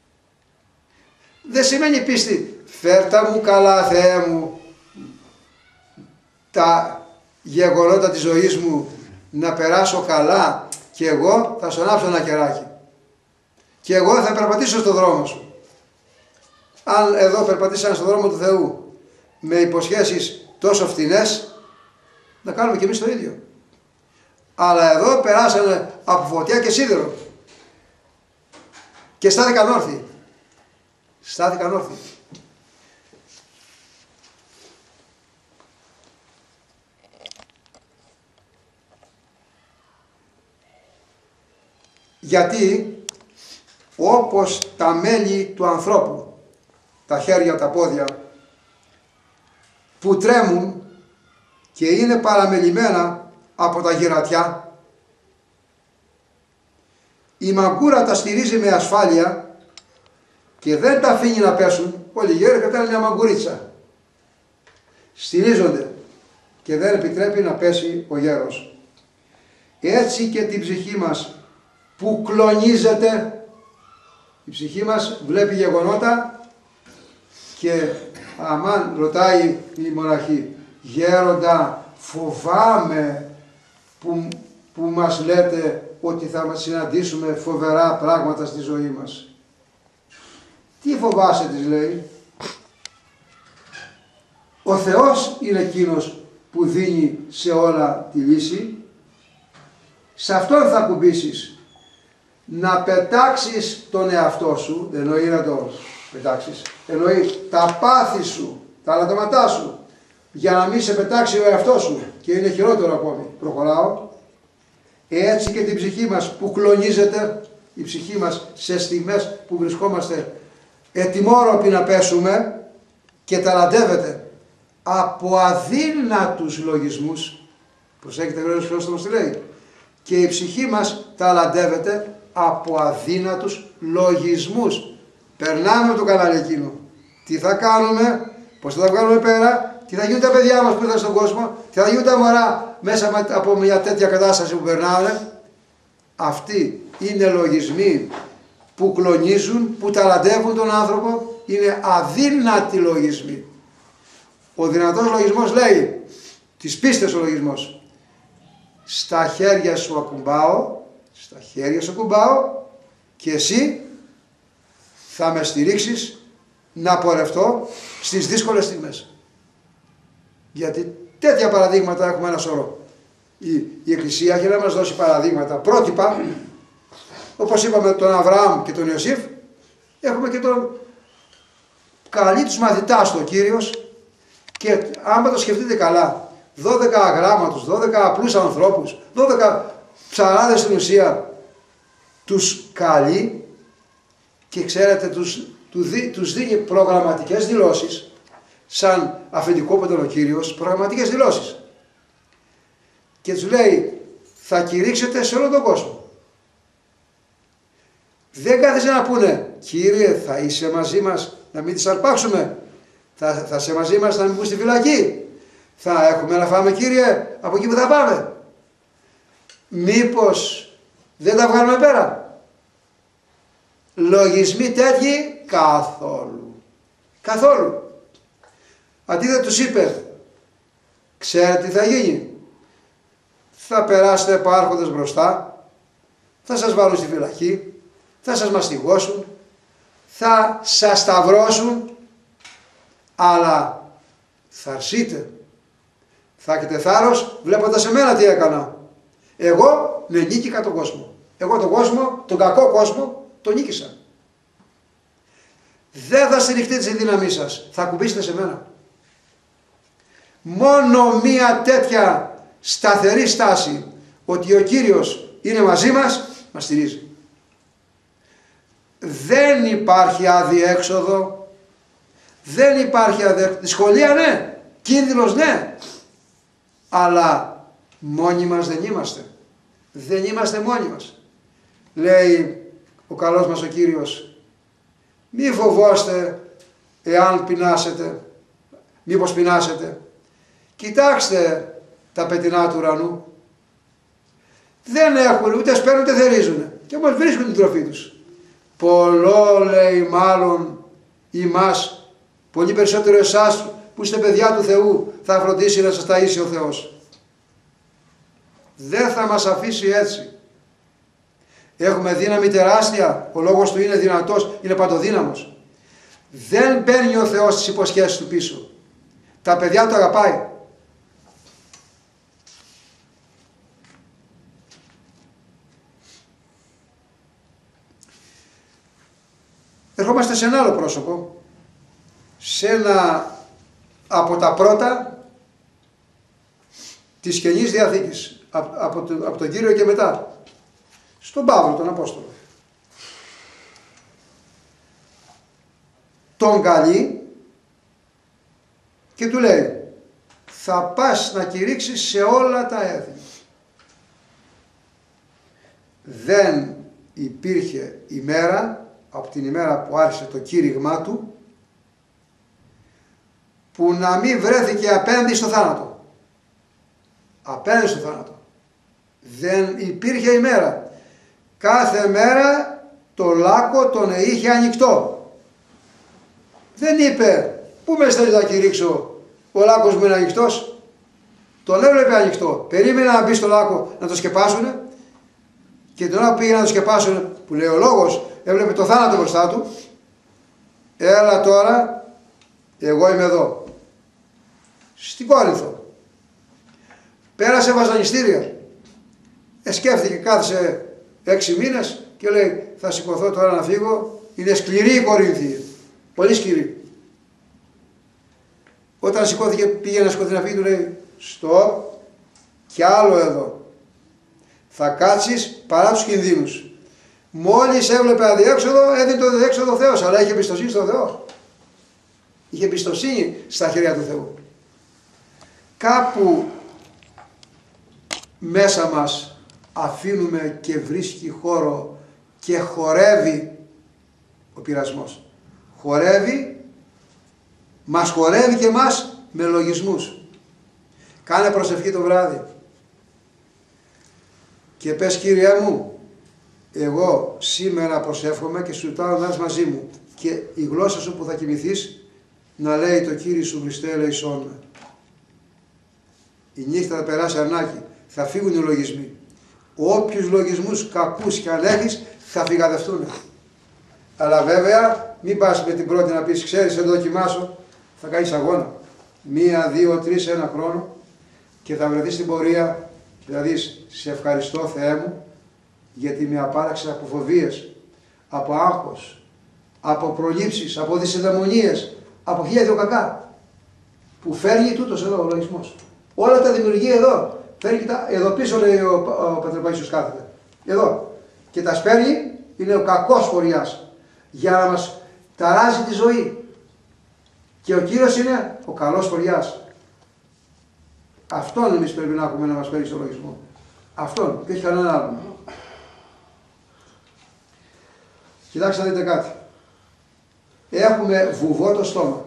Δεν σημαίνει πίστη, φέρτα μου καλά Θεέ μου τα γεγονότα της ζωής μου να περάσω καλά και εγώ θα σου ανάψω ένα κεράκι και εγώ θα περπατήσω στον δρόμο σου. Αν εδώ περπατήσαμε στον δρόμο του Θεού με υποσχέσεις τόσο φθηνές, να κάνουμε και εμείς το ίδιο. Αλλά εδώ περάσανε από φωτιά και σίδερο και στάθηκαν όρθιοι. Στάθηκαν όρθιοι. Γιατί όπως τα μέλη του ανθρώπου, τα χέρια, τα πόδια, που τρέμουν και είναι παραμελημένα από τα γυρατιά, η μαγκούρα τα στηρίζει με ασφάλεια και δεν τα αφήνει να πέσουν. Όλοι οι γέροι κρατάνε μια μαγκουρίτσα. Στηρίζονται και δεν επιτρέπει να πέσει ο γέρος. Έτσι και την ψυχή μας που κλονίζεται, η ψυχή μας βλέπει γεγονότα και αμάν ρωτάει η μοναχή, γέροντα, φοβάμαι που, που μας λέτε ότι θα μας συναντήσουμε φοβερά πράγματα στη ζωή μας. Τι φοβάσαι, της λέει. Ο Θεός είναι εκείνος που δίνει σε όλα τη λύση. Σε Αυτόν θα κουμπίσεις. Να πετάξεις τον εαυτό σου, δεν εννοεί να το πετάξεις, εννοεί τα πάθη σου, τα αλατώματά σου, για να μην σε πετάξει ο εαυτός σου, και είναι χειρότερο ακόμη. Προχωράω. Έτσι και την ψυχή μας που κλονίζεται, η ψυχή μας σε στιγμές που βρισκόμαστε ετοιμόρροποι να πέσουμε και ταλαντεύεται από αδύνατους λογισμούς. Προσέχετε, γρήγορος Χριστός τι λέει. Και η ψυχή μας ταλαντεύεται από αδύνατους λογισμούς. Περνάμε το κανάλι εκείνο. Τι θα κάνουμε, πώς θα τα βγάλουμε πέρα, τι θα γίνουν τα παιδιά μας που ήρθαν στον κόσμο, τι θα γίνουν τα μωρά μέσα από μια τέτοια κατάσταση που περνάνε. Αυτοί είναι λογισμοί που κλονίζουν, που ταλαντεύουν τον άνθρωπο. Είναι αδύνατοι λογισμοί. Ο δυνατός λογισμός λέει, της πίστης ο λογισμός, στα χέρια σου ακουμπάω, στα χέρια σου ακουμπάω και εσύ θα με στηρίξεις να πορευτώ στις δύσκολες στιγμές. Γιατί τέτοια παραδείγματα έχουμε ένα σωρό. Η, η Εκκλησία έχει να μας δώσει παραδείγματα, πρότυπα, όπως είπαμε τον Αβραάμ και τον Ιωσήφ, έχουμε και τον καλή τους μαθητάς του ο Κύριος, και άμα το σκεφτείτε καλά, δώδεκα αγράμματους, δώδεκα απλούς ανθρώπους, δώδεκα ψαράδες στην ουσία, τους καλεί και ξέρετε τους, τους, δι, τους δίνει προγραμματικές δηλώσεις, σαν αφεντικό που ήταν ο Κύριος, προγραμματικές δηλώσεις. Και τους λέει, θα κηρύξετε σε όλο τον κόσμο. Δεν κάθεσε να πούνε, Κύριε, θα είσαι μαζί μας να μην τις αρπάξουμε, θα, θα είσαι μαζί μας να μην μπουν στη φυλακή, θα έχουμε να φάμε, Κύριε, από εκεί που θα πάμε. Μήπως δεν τα βγάλουμε πέρα. Λογισμοί τέτοιοι καθόλου. Καθόλου. Αντίθετα τους είπε, ξέρετε τι θα γίνει. Θα περάσετε πάρχοντες μπροστά, θα σας βάλουν στη φυλακή, θα σας μαστιγώσουν, θα σας σταυρώσουν, αλλά θα αρσείτε. Θα έχετε θάρρος βλέποντας εμένα τι έκανα. Εγώ ναι, νίκηκα τον κόσμο. Εγώ τον κόσμο, τον κακό κόσμο, τον νίκησα. Δεν θα στηριχτείτε στη δύναμή σας, θα ακουμπήσετε σε μένα. Μόνο μία τέτοια σταθερή στάση, ότι ο Κύριος είναι μαζί μας, μας στηρίζει. Δεν υπάρχει αδιέξοδο, δεν υπάρχει αδιέξοδο. Δυσκολία ναι, κίνδυνος ναι, αλλά μόνοι μας δεν είμαστε. Δεν είμαστε μόνοι μας. Λέει ο καλός μας ο Κύριος, μη φοβόστε εάν πεινάσετε, μήπως πεινάσετε. Κοιτάξτε τα πετεινά του ουρανού. Δεν έχουν, ούτε σπέρνουν ούτε θερίζουν. Και όμως βρίσκουν την τροφή τους. Πολλό λέει μάλλον εμάς, πολύ περισσότερο εσάς που είστε παιδιά του Θεού, θα φροντίσει να σας ταΐσει ο Θεός. Δεν θα μας αφήσει έτσι. Έχουμε δύναμη τεράστια, ο λόγος του είναι δυνατός, είναι παντοδύναμος. Δεν παίρνει ο Θεός τις υποσχέσεις του πίσω. Τα παιδιά του αγαπάει. Ερχόμαστε σε ένα άλλο πρόσωπο, σε ένα από τα πρώτα της Καινής Διαθήκης, από, από, το, από τον Κύριο και μετά, στον Παύλο, τον Απόστολο. Τον καλεί και του λέει, θα πας να κηρύξεις σε όλα τα έθνη. Δεν υπήρχε ημέρα, από την ημέρα που άρχισε το κήρυγμά του, που να μην βρέθηκε απέναντι στο θάνατο. Απέναντι στο θάνατο. Δεν υπήρχε ημέρα. Κάθε μέρα το λάκκο τον είχε ανοιχτό. Δεν είπε, πού με στέλνει να κηρύξω, ο λάκκος μου είναι ανοιχτός. Τον έβλεπε ανοιχτό. Περίμενε να μπει στο λάκκο να το σκεπάσουνε, και την ώρα που πήγε να το σκεπάσουνε, που λέει ο λόγος, έβλεπε το θάνατο μπροστά του. Έλα τώρα, εγώ είμαι εδώ. Στην Κόρινθο. Πέρασε βασανιστήρια. Εσκέφθηκε, κάθισε έξι μήνες και λέει, θα σηκωθώ τώρα να φύγω. Είναι σκληρή η Κορίνθη. Πολύ σκληρή. Όταν σηκώθηκε, πήγε να σηκωθεί να φύγει, του λέει, στοπ, κι άλλο εδώ. Θα κάτσεις παρά τους κινδύνους. Μόλις έβλεπε αδιέξοδο, έδινε το αδιέξοδο ο Θεός, αλλά είχε εμπιστοσύνη στον Θεό. Είχε εμπιστοσύνη στα χέρια του Θεού. Κάπου μέσα μας αφήνουμε και βρίσκει χώρο και χορεύει ο πειρασμός. Χορεύει, μας χορεύει και μας με λογισμούς. Κάνε προσευχή το βράδυ και πες, Κύριε μου, εγώ σήμερα προσεύχομαι και σου ζητάω να είσαι μαζί μου, και η γλώσσα σου που θα κοιμηθείς να λέει το Κύριε σου Χριστέ ελεησόν με. Η νύχτα θα περάσει αρνάκι, θα φύγουν οι λογισμοί. Όποιους λογισμούς κακούς κι αν έχεις θα φυγαδευτούν. Αλλά βέβαια μην πας με την πρώτη να πεις, ξέρεις, δεν δοκιμάσω, θα κάνεις αγώνα. Μία, δύο, τρεις, ένα χρόνο και θα βρεθείς στην πορεία και θα δεις, σε ευχαριστώ Θεέ μου, γιατί με απάραξες από φοβίες, από άγχος, από προλήψεις, από δυσυδαιμονίες, από χίλια δυο κακά, που φέρνει τούτος εδώ ο λογισμός. Όλα τα δημιουργεί εδώ. Φέρνει τα, εδώ πίσω λέει ο, ο Πατέρ Παΐσιος κάθεται. Εδώ. Και τα σπέρνει, είναι ο κακός φοριάς, για να μας ταράζει τη ζωή. Και ο Κύριος είναι ο καλός φοριάς. Αυτόν εμείς πρέπει να έχουμε να μας φέρει στο λογισμό. Αυτόν, και όχι κανέναν άλλον. Κοιτάξτε να δείτε κάτι. Έχουμε βουβό το στόμα.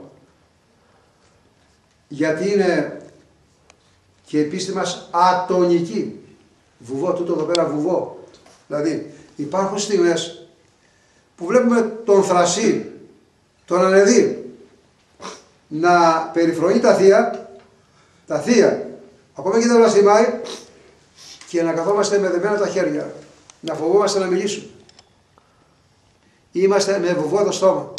Γιατί είναι και η πίστη μας ατονική. Βουβό, τούτο εδώ πέρα βουβό. Δηλαδή υπάρχουν στιγμές που βλέπουμε τον Θρασί, τον Ανεδί, να περιφρονεί τα θεία, τα θεία, ακόμα και δεν βλαστημάει, και να καθόμαστε με δεμένα τα χέρια, να φοβόμαστε να μιλήσουμε. Είμαστε με βουβό το στόμα.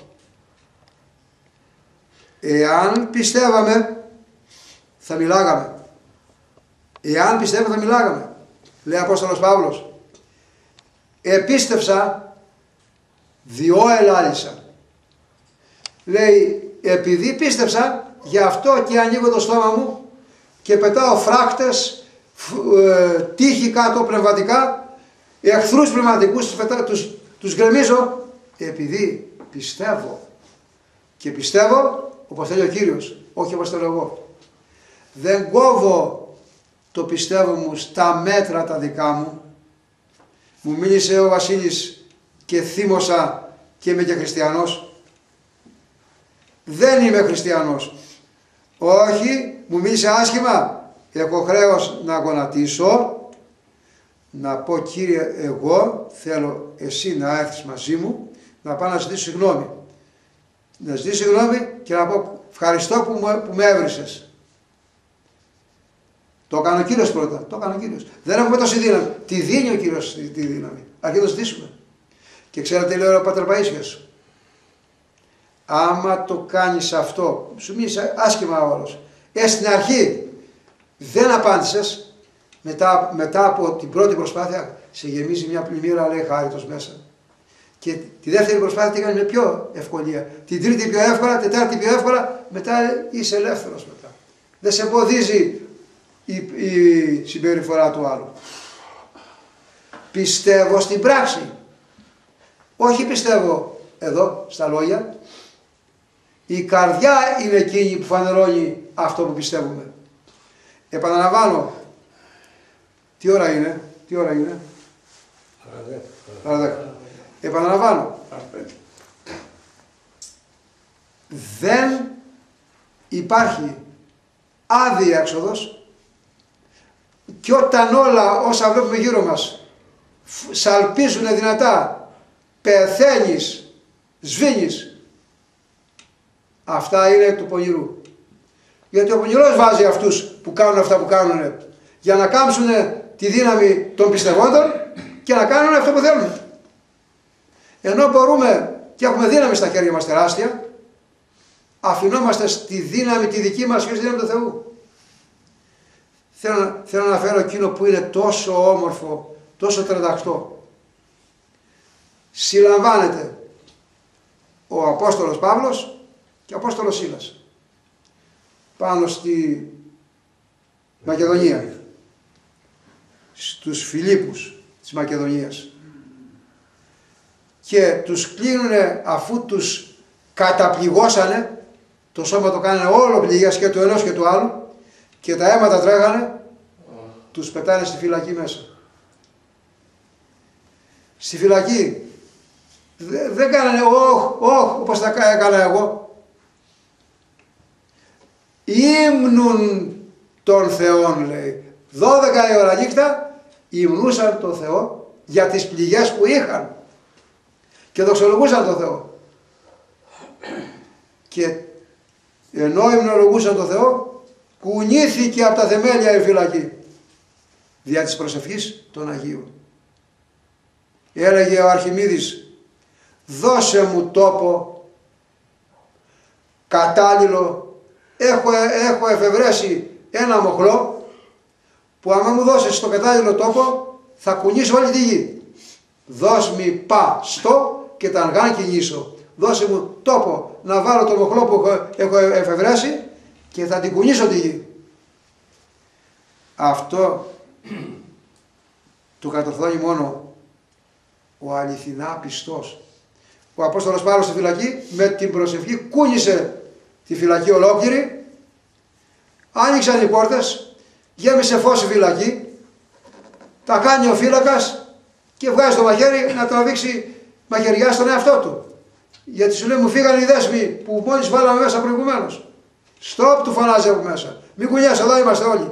Εάν πιστεύαμε, θα μιλάγαμε. Εάν πιστεύαμε, θα μιλάγαμε. Λέει ο Απόστολος Παύλος. Επίστεψα, διό ελάλησα. Λέει, επειδή πίστεψα, γι' αυτό και ανοίγω το στόμα μου και πετάω φράκτες, ε, τύχη κάτω πνευματικά, εχθρούς πνευματικούς, τους, τους, τους γκρεμίζω, επειδή πιστεύω. Και πιστεύω όπως θέλει ο Κύριος, όχι όπως θέλω εγώ. Δεν κόβω το πιστεύω μου στα μέτρα τα δικά μου. Μου μίλησε ο Βασίλης και θύμωσα και είμαι και χριστιανός. Δεν είμαι χριστιανός. Όχι, μου μίλησε άσχημα. Έχω χρέος να γονατίσω, να πω, Κύριε, εγώ θέλω εσύ να έρθεις μαζί μου, να πάω να ζητήσω συγγνώμη. Να ζητήσω συγγνώμη και να πω ευχαριστώ που, μου, που με έβρισες. Το έκανε ο Κύριος πρώτα. Το έκανε ο Κύριος. Δεν έχουμε τόση δύναμη. Τη δίνει ο Κύριος τη δύναμη. Αρκεί να το ζητήσουμε. Και ξέρετε τι λέει ο Πατέρ Παΐσιος. άμα το κάνεις αυτό, σου μίλησε άσχημα όλος, ε, στην αρχή δεν απάντησες, μετά, μετά από την πρώτη προσπάθεια σε γεμίζει μια πλημμύρα, λέει, χάριτος μέσα. Και τη δεύτερη προσπάθεια την κάνει με πιο ευκολία. Την τρίτη πιο εύκολα, τετάρτη πιο εύκολα, μετά είσαι ελεύθερος μετά. Δεν σε εμποδίζει η, η συμπεριφορά του άλλου. Πιστεύω στην πράξη. Όχι πιστεύω εδώ, στα λόγια. Η καρδιά είναι εκείνη που φανερώνει αυτό που πιστεύουμε. Επαναλαμβάνω. Τι ώρα είναι, τι ώρα είναι. Παραδέκα. Επαναλαμβάνω. Δεν υπάρχει άδεια έξοδος και όταν όλα όσα βλέπουμε γύρω μας σαλπίζουν δυνατά, πεθαίνεις, σβήνεις, αυτά είναι του πονηρού. Γιατί ο πονηρός βάζει αυτούς που κάνουν αυτά που κάνουν για να κάμψουν τη δύναμη των πιστευόντων και να κάνουν αυτό που θέλουν. Ενώ μπορούμε και έχουμε δύναμη στα χέρια μας τεράστια, αφινόμαστε στη δύναμη τη δική μας και στη δύναμη του Θεού. Θέλω, θέλω να φέρω εκείνο που είναι τόσο όμορφο, τόσο τρανταχτό. Συλλαμβάνεται ο Απόστολος Παύλος και ο Απόστολος Σίλας πάνω στη Μακεδονία, στους Φιλίππους της Μακεδονίας, και τους κλείνουνε αφού τους καταπληγώσανε, το σώμα το κάνανε όλο πληγές και του ενός και του άλλου και τα αίματα τρέχανε, τους πετάνε στη φυλακή μέσα. Στη φυλακή δεν δε κάνανε όχ, όχ, όπως τα έκανα εγώ. Ύμνουν τον Θεόν, λέει. δώδεκα η ώρα νύχτα υμνούσαν τον Θεό για τις πληγές που είχαν και δοξολογούσαν τον Θεό. Και ενώ υμνολογούσαν τον Θεό, κουνήθηκε από τα θεμέλια η φυλακή δια της προσευχής των Αγίων. Έλεγε ο Αρχιμίδης, δώσε μου τόπο κατάλληλο, έχω, έχω εφευρέσει ένα μοχλό που άμα μου δώσεις το κατάλληλο τόπο θα κουνήσω όλη τη γη. Δώσ' μη πα στο και τα αργάν κινήσω. Δώσε μου τόπο να βάλω το μοχλό που έχω, έχω εφευρέσει και θα την κουνήσω τη γη. Αυτό του κατορθώνει μόνο ο αληθινά πιστός. Ο Απόστολος Παύλος στη φυλακή με την προσευχή κούνησε τη φυλακή ολόκληρη, άνοιξαν οι πόρτες, γέμισε φως η φυλακή, τα κάνει ο φύλακας και βγάζει το μαχαίρι να τραβήξει μαχαιριά στον εαυτό του. Γιατί σου λέει, μου φύγανε οι δέσμοι που μόλις βάλαμε μέσα προηγουμένως. Στοπ, του φωνάζει από μέσα. Μην κουνιάσαι, εδώ είμαστε όλοι.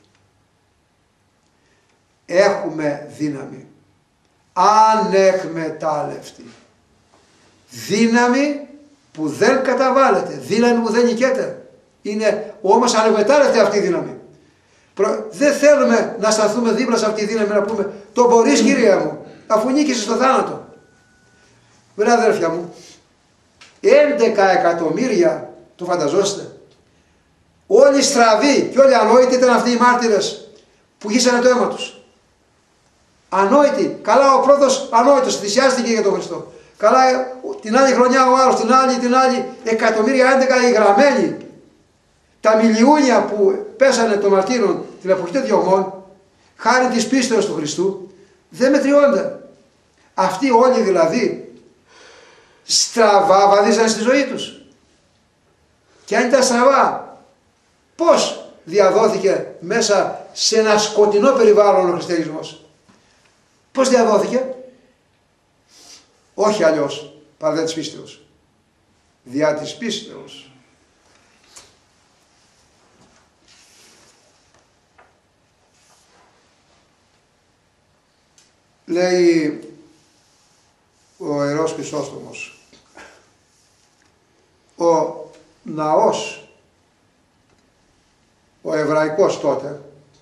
Έχουμε δύναμη. Ανεκμετάλλευτη. Δύναμη που δεν καταβάλλεται. Δύναμη που δεν νικέται. Είναι όμως ανεκμετάλλευτη αυτή η δύναμη. Δεν θέλουμε να σταθούμε δίπλα σε αυτή τη δύναμη να πούμε, το μπορείς κυρία μου, αφού νίκησες στο θάνατο. Βρε αδέρφια μου, έντεκα εκατομμύρια, το φανταζόστε, όλοι στραβοί και όλοι ανόητοι ήταν αυτοί οι μάρτυρες που γύσανε το αίμα τους. Ανόητοι. Καλά ο πρώτος ανόητος θυσιάστηκε για τον Χριστό. Καλά την άλλη χρονιά ο άλλος, την άλλη, την άλλη, εκατομμύρια έντεκα οι γραμμένοι. Τα μιλιούνια που πέσανε των μαρτύρων την εποχή των διωγμών, χάρη της πίστεως του Χριστού, δεν μετριώνται. Αυτοί όλοι δηλαδή στραβά βαδίζαν στη ζωή τους. Και αν ήταν στραβά, πώς διαδόθηκε μέσα σε ένα σκοτεινό περιβάλλον ο χριστιανισμός? Πώς διαδόθηκε? Όχι αλλιώς, παρά της πίστεως. Διά της πίστεως. Λέει ο Ιερός Χρυσόστομος, ο ναός, ο εβραϊκός τότε,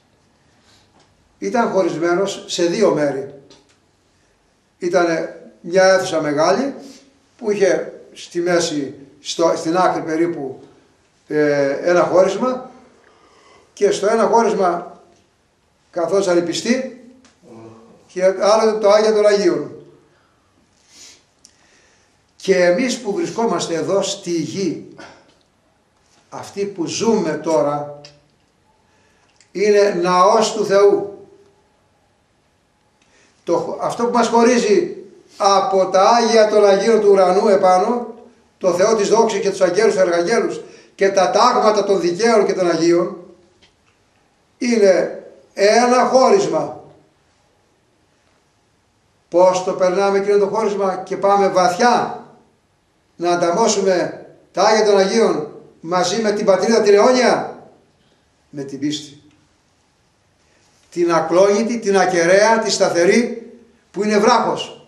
ήταν χωρισμένος σε δύο μέρη. Ήταν μια αίθουσα μεγάλη που είχε στη μέση στο, στην άκρη περίπου ε, ένα χώρισμα και στο ένα χώρισμα καθόσαν οι πιστοί και άλλο το Άγιο των Αγίων. Και εμείς που βρισκόμαστε εδώ στη γη, αυτοί που ζούμε τώρα, είναι ναός του Θεού. Το, αυτό που μας χωρίζει από τα Άγια των Αγίων του ουρανού επάνω, το Θεό της δόξης και τους αγγέλους, τους αρχαγγέλους και τα τάγματα των δικαίων και των Αγίων, είναι ένα χώρισμα. Πώς το περνάμε εκείνο το χώρισμα και πάμε βαθιά να ανταμώσουμε τα Άγια των Αγίων μαζί με την πατρίδα την αιώνια? Με την πίστη. Την ακλόνητη, την ακεραία, τη σταθερή, που είναι βράχος.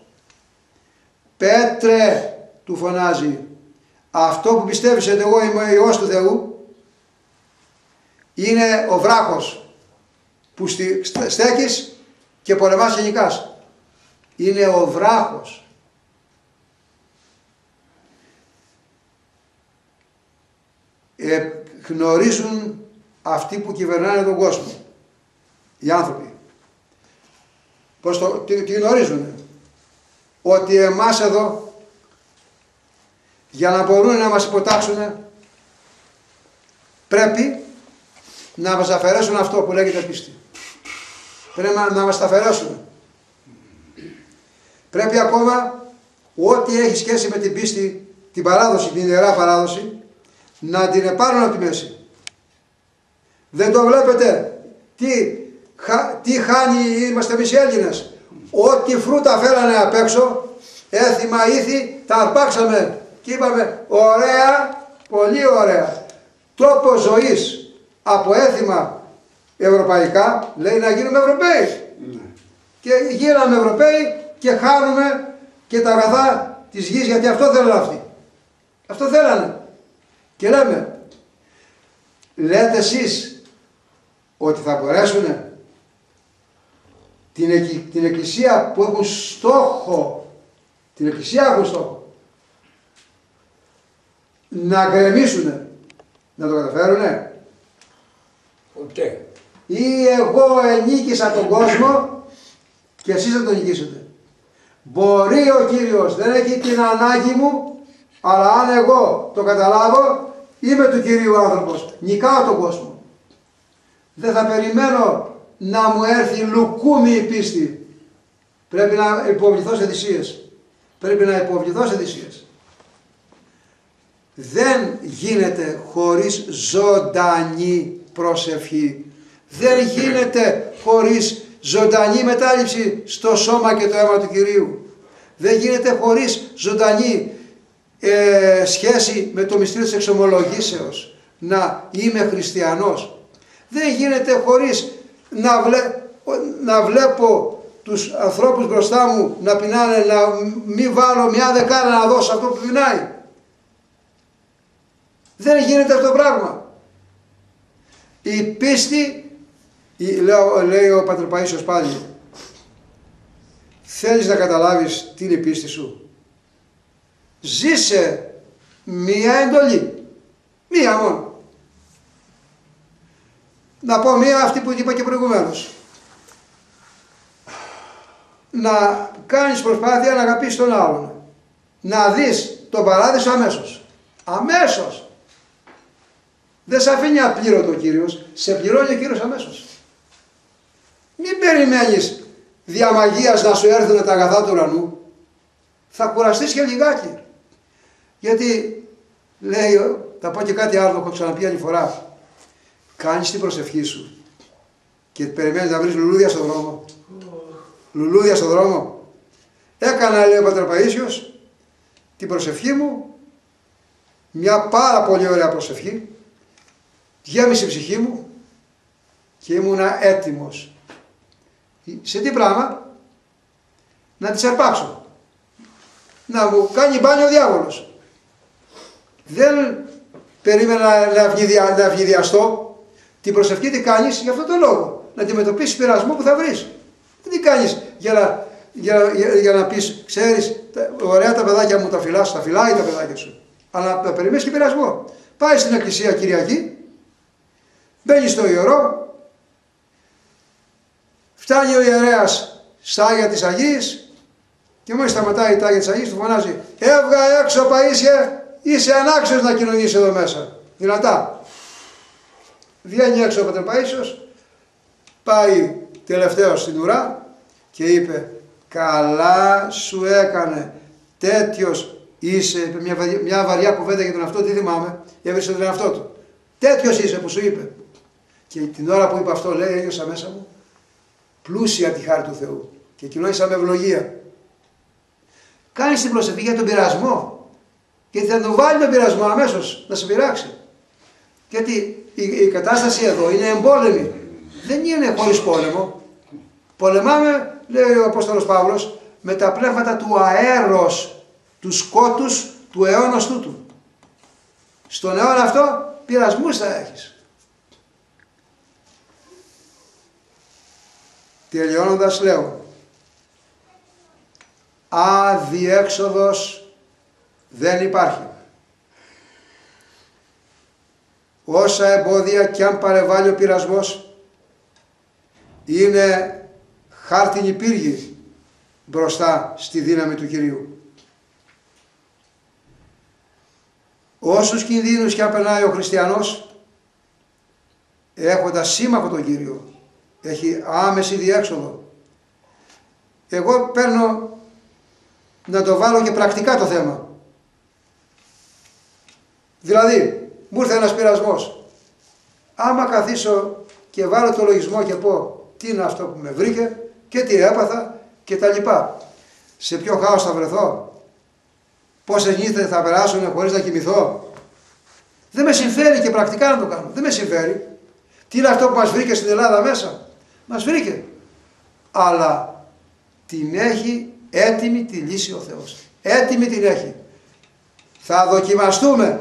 Πέτρε, του φωνάζει, αυτό που πιστεύεις ότι εγώ είμαι ο Υιός του Θεού, είναι ο βράχος που στέκεις και πολεμάς και νικάς. Είναι ο βράχος. Ε, γνωρίζουν αυτοί που κυβερνάνε τον κόσμο, οι άνθρωποι. Πώς το, τι, τι γνωρίζουν? Ότι εμάς εδώ, για να μπορούν να μας υποτάξουν, πρέπει να μας αφαιρέσουν αυτό που λέγεται πίστη. Πρέπει να, να μας τα αφαιρέσουν. Πρέπει ακόμα ό,τι έχει σχέση με την πίστη, την παράδοση, την ιερά παράδοση, να την επάρουν από τη μέση. Δεν το βλέπετε? Τι, χα, τι χάνει είμαστε εμείς οι Έλληνες? Ό,τι φρούτα φέρανε απ' έξω, έθιμα ήθη, τα αρπάξαμε και είπαμε ωραία, πολύ ωραία. Τρόπο ζωής από έθιμα ευρωπαϊκά, λέει να γίνουμε Ευρωπαίοι. Mm. Και γίναμε Ευρωπαίοι και χάνουμε και τα αγαθά της γης, γιατί αυτό θέλανε αυτοί. Αυτό θέλανε. Και λέμε, λέτε εσείς ότι θα μπορέσουν την, εκ, την εκκλησία που έχουν στόχο, την εκκλησία έχουν στόχο, να γκρεμίσουν, να το καταφέρουνε? Ποτέ. Ή εγώ ενίκησα τον κόσμο και εσείς θα τον νικήσετε? Μπορεί ο Κύριος, δεν έχει την ανάγκη μου, αλλά αν εγώ το καταλάβω, είμαι του Κυρίου άνθρωπος, νικάω τον κόσμο. Δεν θα περιμένω να μου έρθει λουκούμι η πίστη. Πρέπει να υποβληθώ σε θυσίες. Πρέπει να υποβληθώ σε θυσίες. Δεν γίνεται χωρίς ζωντανή προσευχή. Δεν γίνεται χωρίς ζωντανή μετάληψη στο σώμα και το αίμα του Κυρίου. Δεν γίνεται χωρίς ζωντανή ε, σχέση με το μυστήριο της εξομολογήσεως. Να είμαι χριστιανός. Δεν γίνεται χωρίς να, βλέ, να βλέπω τους ανθρώπους μπροστά μου να πεινάνε, να μην βάλω μια δεκάρα να δώσω αυτό που πεινάει. Δεν γίνεται αυτό το πράγμα. Η πίστη, λέω, λέει ο Πατέρ Παΐσιος πάλι, θέλεις να καταλάβεις τι είναι η πίστη σου? Ζήσε μία εντολή. Μία μόνο. Να πω μία, αυτή που είπα και προηγουμένως. Να κάνεις προσπάθεια να αγαπήσεις τον άλλον. Να δεις τον παράδεισο αμέσως. Αμέσως. Δεν σε αφήνει απλήρωτο ο Κύριος, σε πληρώνει ο Κύριος αμέσως. Μην περιμένεις δια μαγείας να σου έρθουν τα αγαθά του ουρανού. Θα κουραστείς και λιγάκι. Γιατί, λέει, θα πω και κάτι άλλο που έχω ξαναπεί άλλη φορά. Κάνεις την προσευχή σου και περιμένεις να βρεις λουλούδια στον δρόμο. Λουλούδια στον δρόμο. Έκανα, λέει ο Πατέρ Παΐσιος, την προσευχή μου, μια πάρα πολύ ωραία προσευχή, γέμισε η ψυχή μου και ήμουνα έτοιμος. Σε τι πράγμα? Να τις αρπάξω. Να μου κάνει μπάνιο ο διάβολος. Δεν περίμενα να ευνηδιαστώ. Την προσευχή τι κάνεις για αυτόν τον λόγο. Να αντιμετωπίσεις πειρασμό που θα βρεις. Δεν τι κάνεις για να, για, για, για να πεις, ξέρεις, ωραία τα παιδάκια μου τα φυλάς, τα φυλάει τα παιδάκια σου. Αλλά να περιμένεις και πειρασμό. Πάει στην εκκλησία Κυριακή, μπαίνει στο ιερό, φτάνει ο ιερέας στα Άγια της Αγίας και μόλις σταματάει τα Άγια της Αγίας του φωνάζει «Έβγα έξω Παΐσιε, είσαι ανάξιος να κοινωνείς εδώ μέσα». Δυνατά. Βγαίνει έξω ο Πατέρ Παΐσιος, πάει τελευταίος στην ουρά και είπε «Καλά σου έκανε, τέτοιος είσαι», είπε μια, βαριά, μια βαριά κουβέντα για τον αυτό, τι θυμάμαι, έβρισε τον εαυτό του. «Τέτοιος είσαι που σου είπε». Και την ώρα που είπε αυτό λέει, ένιωσα μέσα μου πλούσια τη χάρη του Θεού και κοινώνησα με ευλογία. Κάνεις την προσευχή για τον πειρασμό, γιατί θα τον βάλει τον πειρασμό αμέσως να σε πειράξει. Γιατί η, η κατάσταση εδώ είναι εμπόλεμη, δεν είναι χωρίς πόλεμο. Πολεμάμε, λέει ο Απόστολος Παύλος, με τα πνεύματα του αέρος, του σκότους, του αιώνος τούτου. Στον αιώνα αυτό πειρασμούς θα έχεις. Τελειώνοντας λέω, αδιέξοδος δεν υπάρχει. Όσα εμπόδια κι αν παρεβάλλει ο πειρασμός, είναι χάρτινη πύργη μπροστά στη δύναμη του Κυρίου. Όσους κινδύνους κι αν περνάει ο χριστιανός, έχοντας σύμμαχο τον Κύριο, έχει άμεση διέξοδο. Εγώ παίρνω να το βάλω και πρακτικά το θέμα. Δηλαδή, μου ήρθε ένας πειρασμός. Άμα καθίσω και βάλω το λογισμό και πω τι είναι αυτό που με βρήκε και τι έπαθα και τα λοιπά. Σε ποιο χάος θα βρεθώ, πόσες νύχτες θα περάσουν χωρίς να κοιμηθώ. Δεν με συμφέρει και πρακτικά να το κάνω. Δεν με συμφέρει. Τι είναι αυτό που μας βρήκε στην Ελλάδα μέσα. Μας βρήκε. Αλλά την έχει έτοιμη τη λύση ο Θεός. Έτοιμη την έχει. Θα δοκιμαστούμε.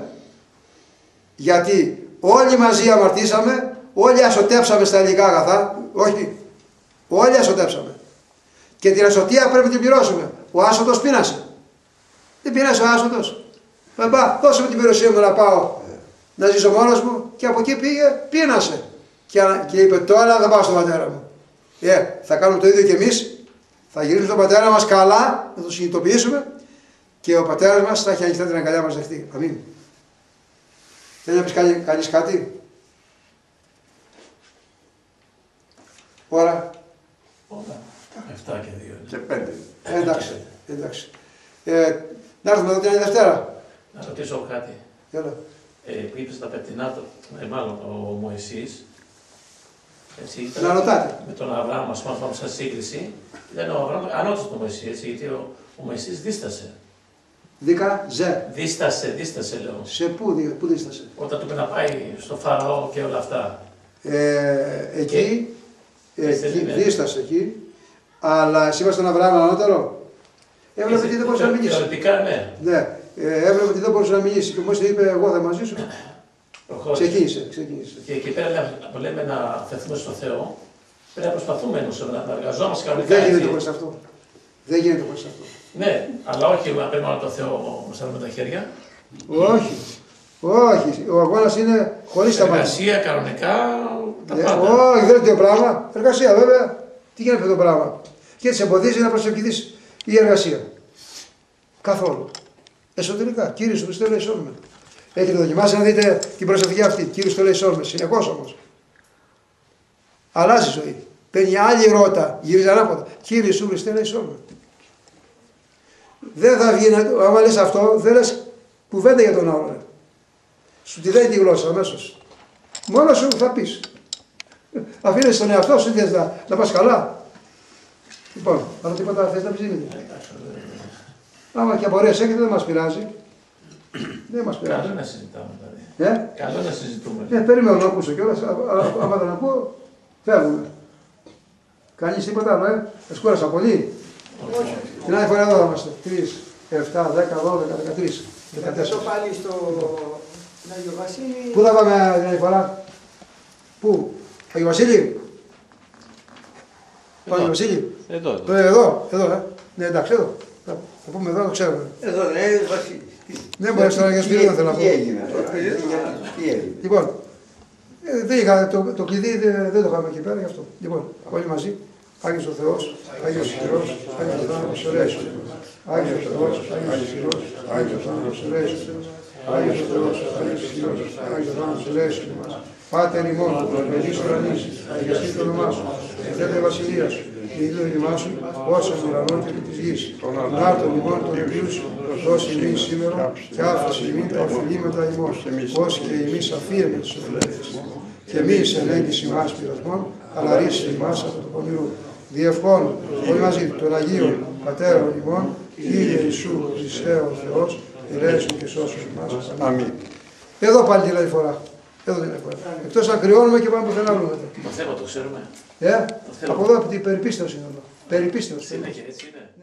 Γιατί όλοι μαζί αμαρτήσαμε, όλοι ασωτέψαμε στα υλικά αγαθά. Όχι. Όλοι ασωτέψαμε. Και την ασωτεία πρέπει να την πληρώσουμε. Ο άσωτος πείνασε. Δεν πείνασε ο άσωτος. Μπαμπά, δώσε μου την περιουσία μου να πάω να ζήσω μόνος μου. Και από εκεί πήγε, πείνασε. Και, και είπε τώρα θα πάω στον πατέρα μου. Ε, θα κάνουμε το ίδιο κι εμείς. Θα γυρίσουμε τον πατέρα μας καλά, να τον συνειδητοποιήσουμε και ο πατέρας μας θα έχει ανοιχτά την αγκαλιά μας δεχτεί. Αμήν. Θέλει να πεις κανείς κάτι. Ώρα. Όλα. Εφτά και δύο. Και πέντε. Ε, εντάξει. εντάξει. Ε, να έρθουμε εδώ την άλλη Δευτέρα. Να ρωτήσω κάτι. Έλα. Ε, που είπες τα πεπτηνά, ε, μάλλον ο Μωυσής. Έτσι, να ρωτάτε. Με τον Αβραάμ, ας πούμε, σαν σύγκριση, ήταν ο Αβραάμ ανώτατος τον Μωυσή, έτσι, γιατί ο, ο Μωυσής δίστασε. Δίκα, ζε. Δίστασε, δίστασε λέω. Σε πού, δι, πού δίστασε. Όταν του είπε να πάει στο Φαραώ και όλα αυτά. Ε, εκεί, και, εκεί δίστασε εκεί, αλλά εσύ είπες τον Αβραάμ ανώτερο. Έβλεπε ότι δεν μπορούσε να μιλήσει. Θεωρητικά ναι. Ναι, ε, έβλεπε ότι δεν μπορούσε να μιλήσει και μόλις είπε εγώ θα μαζί σου. Ξεκίνησε, ξεκίνησε. Και εκεί πέρα που λέμε να θεθούμε στο Θεό, πρέπει να προσπαθούμε να εργαζόμαστε κανονικά. Δεν γίνεται χωρίς αυτό. Δεν γίνεται χωρίς αυτό. Ναι, αλλά όχι να πρέπει να το Θεό μας με τα χέρια. Όχι. Όχι. Ο αγώνας είναι χωρίς τα πάντα. Εργασία, κανονικά, τα ε, πάντα. Όχι, δεν είναι το πράγμα. Εργασία βέβαια. Τι γίνεται αυτό το πράγμα. Και έτσι εμποδίζει να προσευχηθείς η εργασία. Καθόλου. Εσωτερικά. Κύριε σου Χριστέ, λέει σώμα. Έχετε δοκιμάσει να δείτε την προσευχή αυτή. Κύριε στο λέει σώμα. Συνεχώς όμως. Αλλάζει η ζωή. Παίρνει άλλη ρότα. Γυρίζει ανάποδα. Κύριε σου Χριστέ, λέει σώμα. Δεν θα βγει, άμα λες αυτό, δεν λες κουβέντα για τον άλλο. Σου τη δένει τη γλώσσα αμέσως. Μόνο σου θα πεις. Αφήνεσαι τον εαυτό σου, θες να, να πας καλά. Λοιπόν, αλλά τίποτα θες να πεις είναι. Άμα και απορίες έχετε δεν μας πειράζει. Δεν μας πειράζει. Καλό να συζητάμε δηλαδή. Ε? Καλό να συζητούμε. Ε, περιμένω να ακούσω κιόλας. Άμα δεν ακούω, φεύγουμε. Κανείς τίποτα άλλο, ε. Εσκούρασα πολύ. Όχι. Την άλλη φορά εδώ θα είμαστε. τρεις, επτά, δέκα, δώδεκα, δεκατρείς, Θα δεκατέσσερα. πέσω πάλι στο Άγιο Βασίλη. Πού θα πάμε την άλλη φορά. Πού. Άγιο Βασίλη. Το Άγιο Βασίλη. Εδώ, εδώ. Ε, Εδώ, εδώ, ε. Ναι, εντάξει, εδώ. Θα θα πούμε εδώ, το ξέρουμε. Εδώ, ναι, Βασίλη. Δεν μπορείς τώρα για σπίτι, δεν θέλω να πω. Τι έγινε τώρα, τι έγινε. Λοιπόν, ε, δεν είχα, το, το κλειδί δεν, δεν το είχαμε εκεί πέρα γι' αυτό. Λοιπόν, όλοι μαζί. Άγιος ο Θεός, Άγιος Ισχυρός, Άγιος ο Θάνατος ελέησον. Άγιος ο Θεός, Άγιος Ισχυρός, Άγιος ο Θάνατος ελέησον. Άγιος ο Θεός, Άγιος Ισχυρός, Άγιος ο Θάνατος ελέησον ημάς. Πάτερ ημών, ευλογής ουρανής, αγιαστεί το όνομά σου, ελθέτε η βασιλεία σου, η ήλιο όνομά σου, ως εν ουρανών και επί της γης. Νάρτον ημών των εμπειρούς σου, δώσει ημίν σήμερα, και άφησε ημίν τα οφειλήματα ημών, ως και ημίς αφίεμε τους οφειλέτες. Και μη σε ελέγχεις ημάς πειρασμών, αλλά ρίσε ημάς από το πονηρού. Διευχών όλοι μαζί των Αγίων Πατέρων ημών, Κύριε Ιησού Χριστέ ο Θεός, ελέησον και σώσον ημάς. Αμήν. Εδώ πάλι τη άλλη φορά. Εδώ την άλλη φορά. Εκτός αν κρυώνουμε και πάμε πουθενά βρούμε. Το θέμα το ξέρουμε. Ε, από εδώ από την περιπίστευση είναι εδώ. Περιπίστευση. Συνέχεια, έτσι είναι.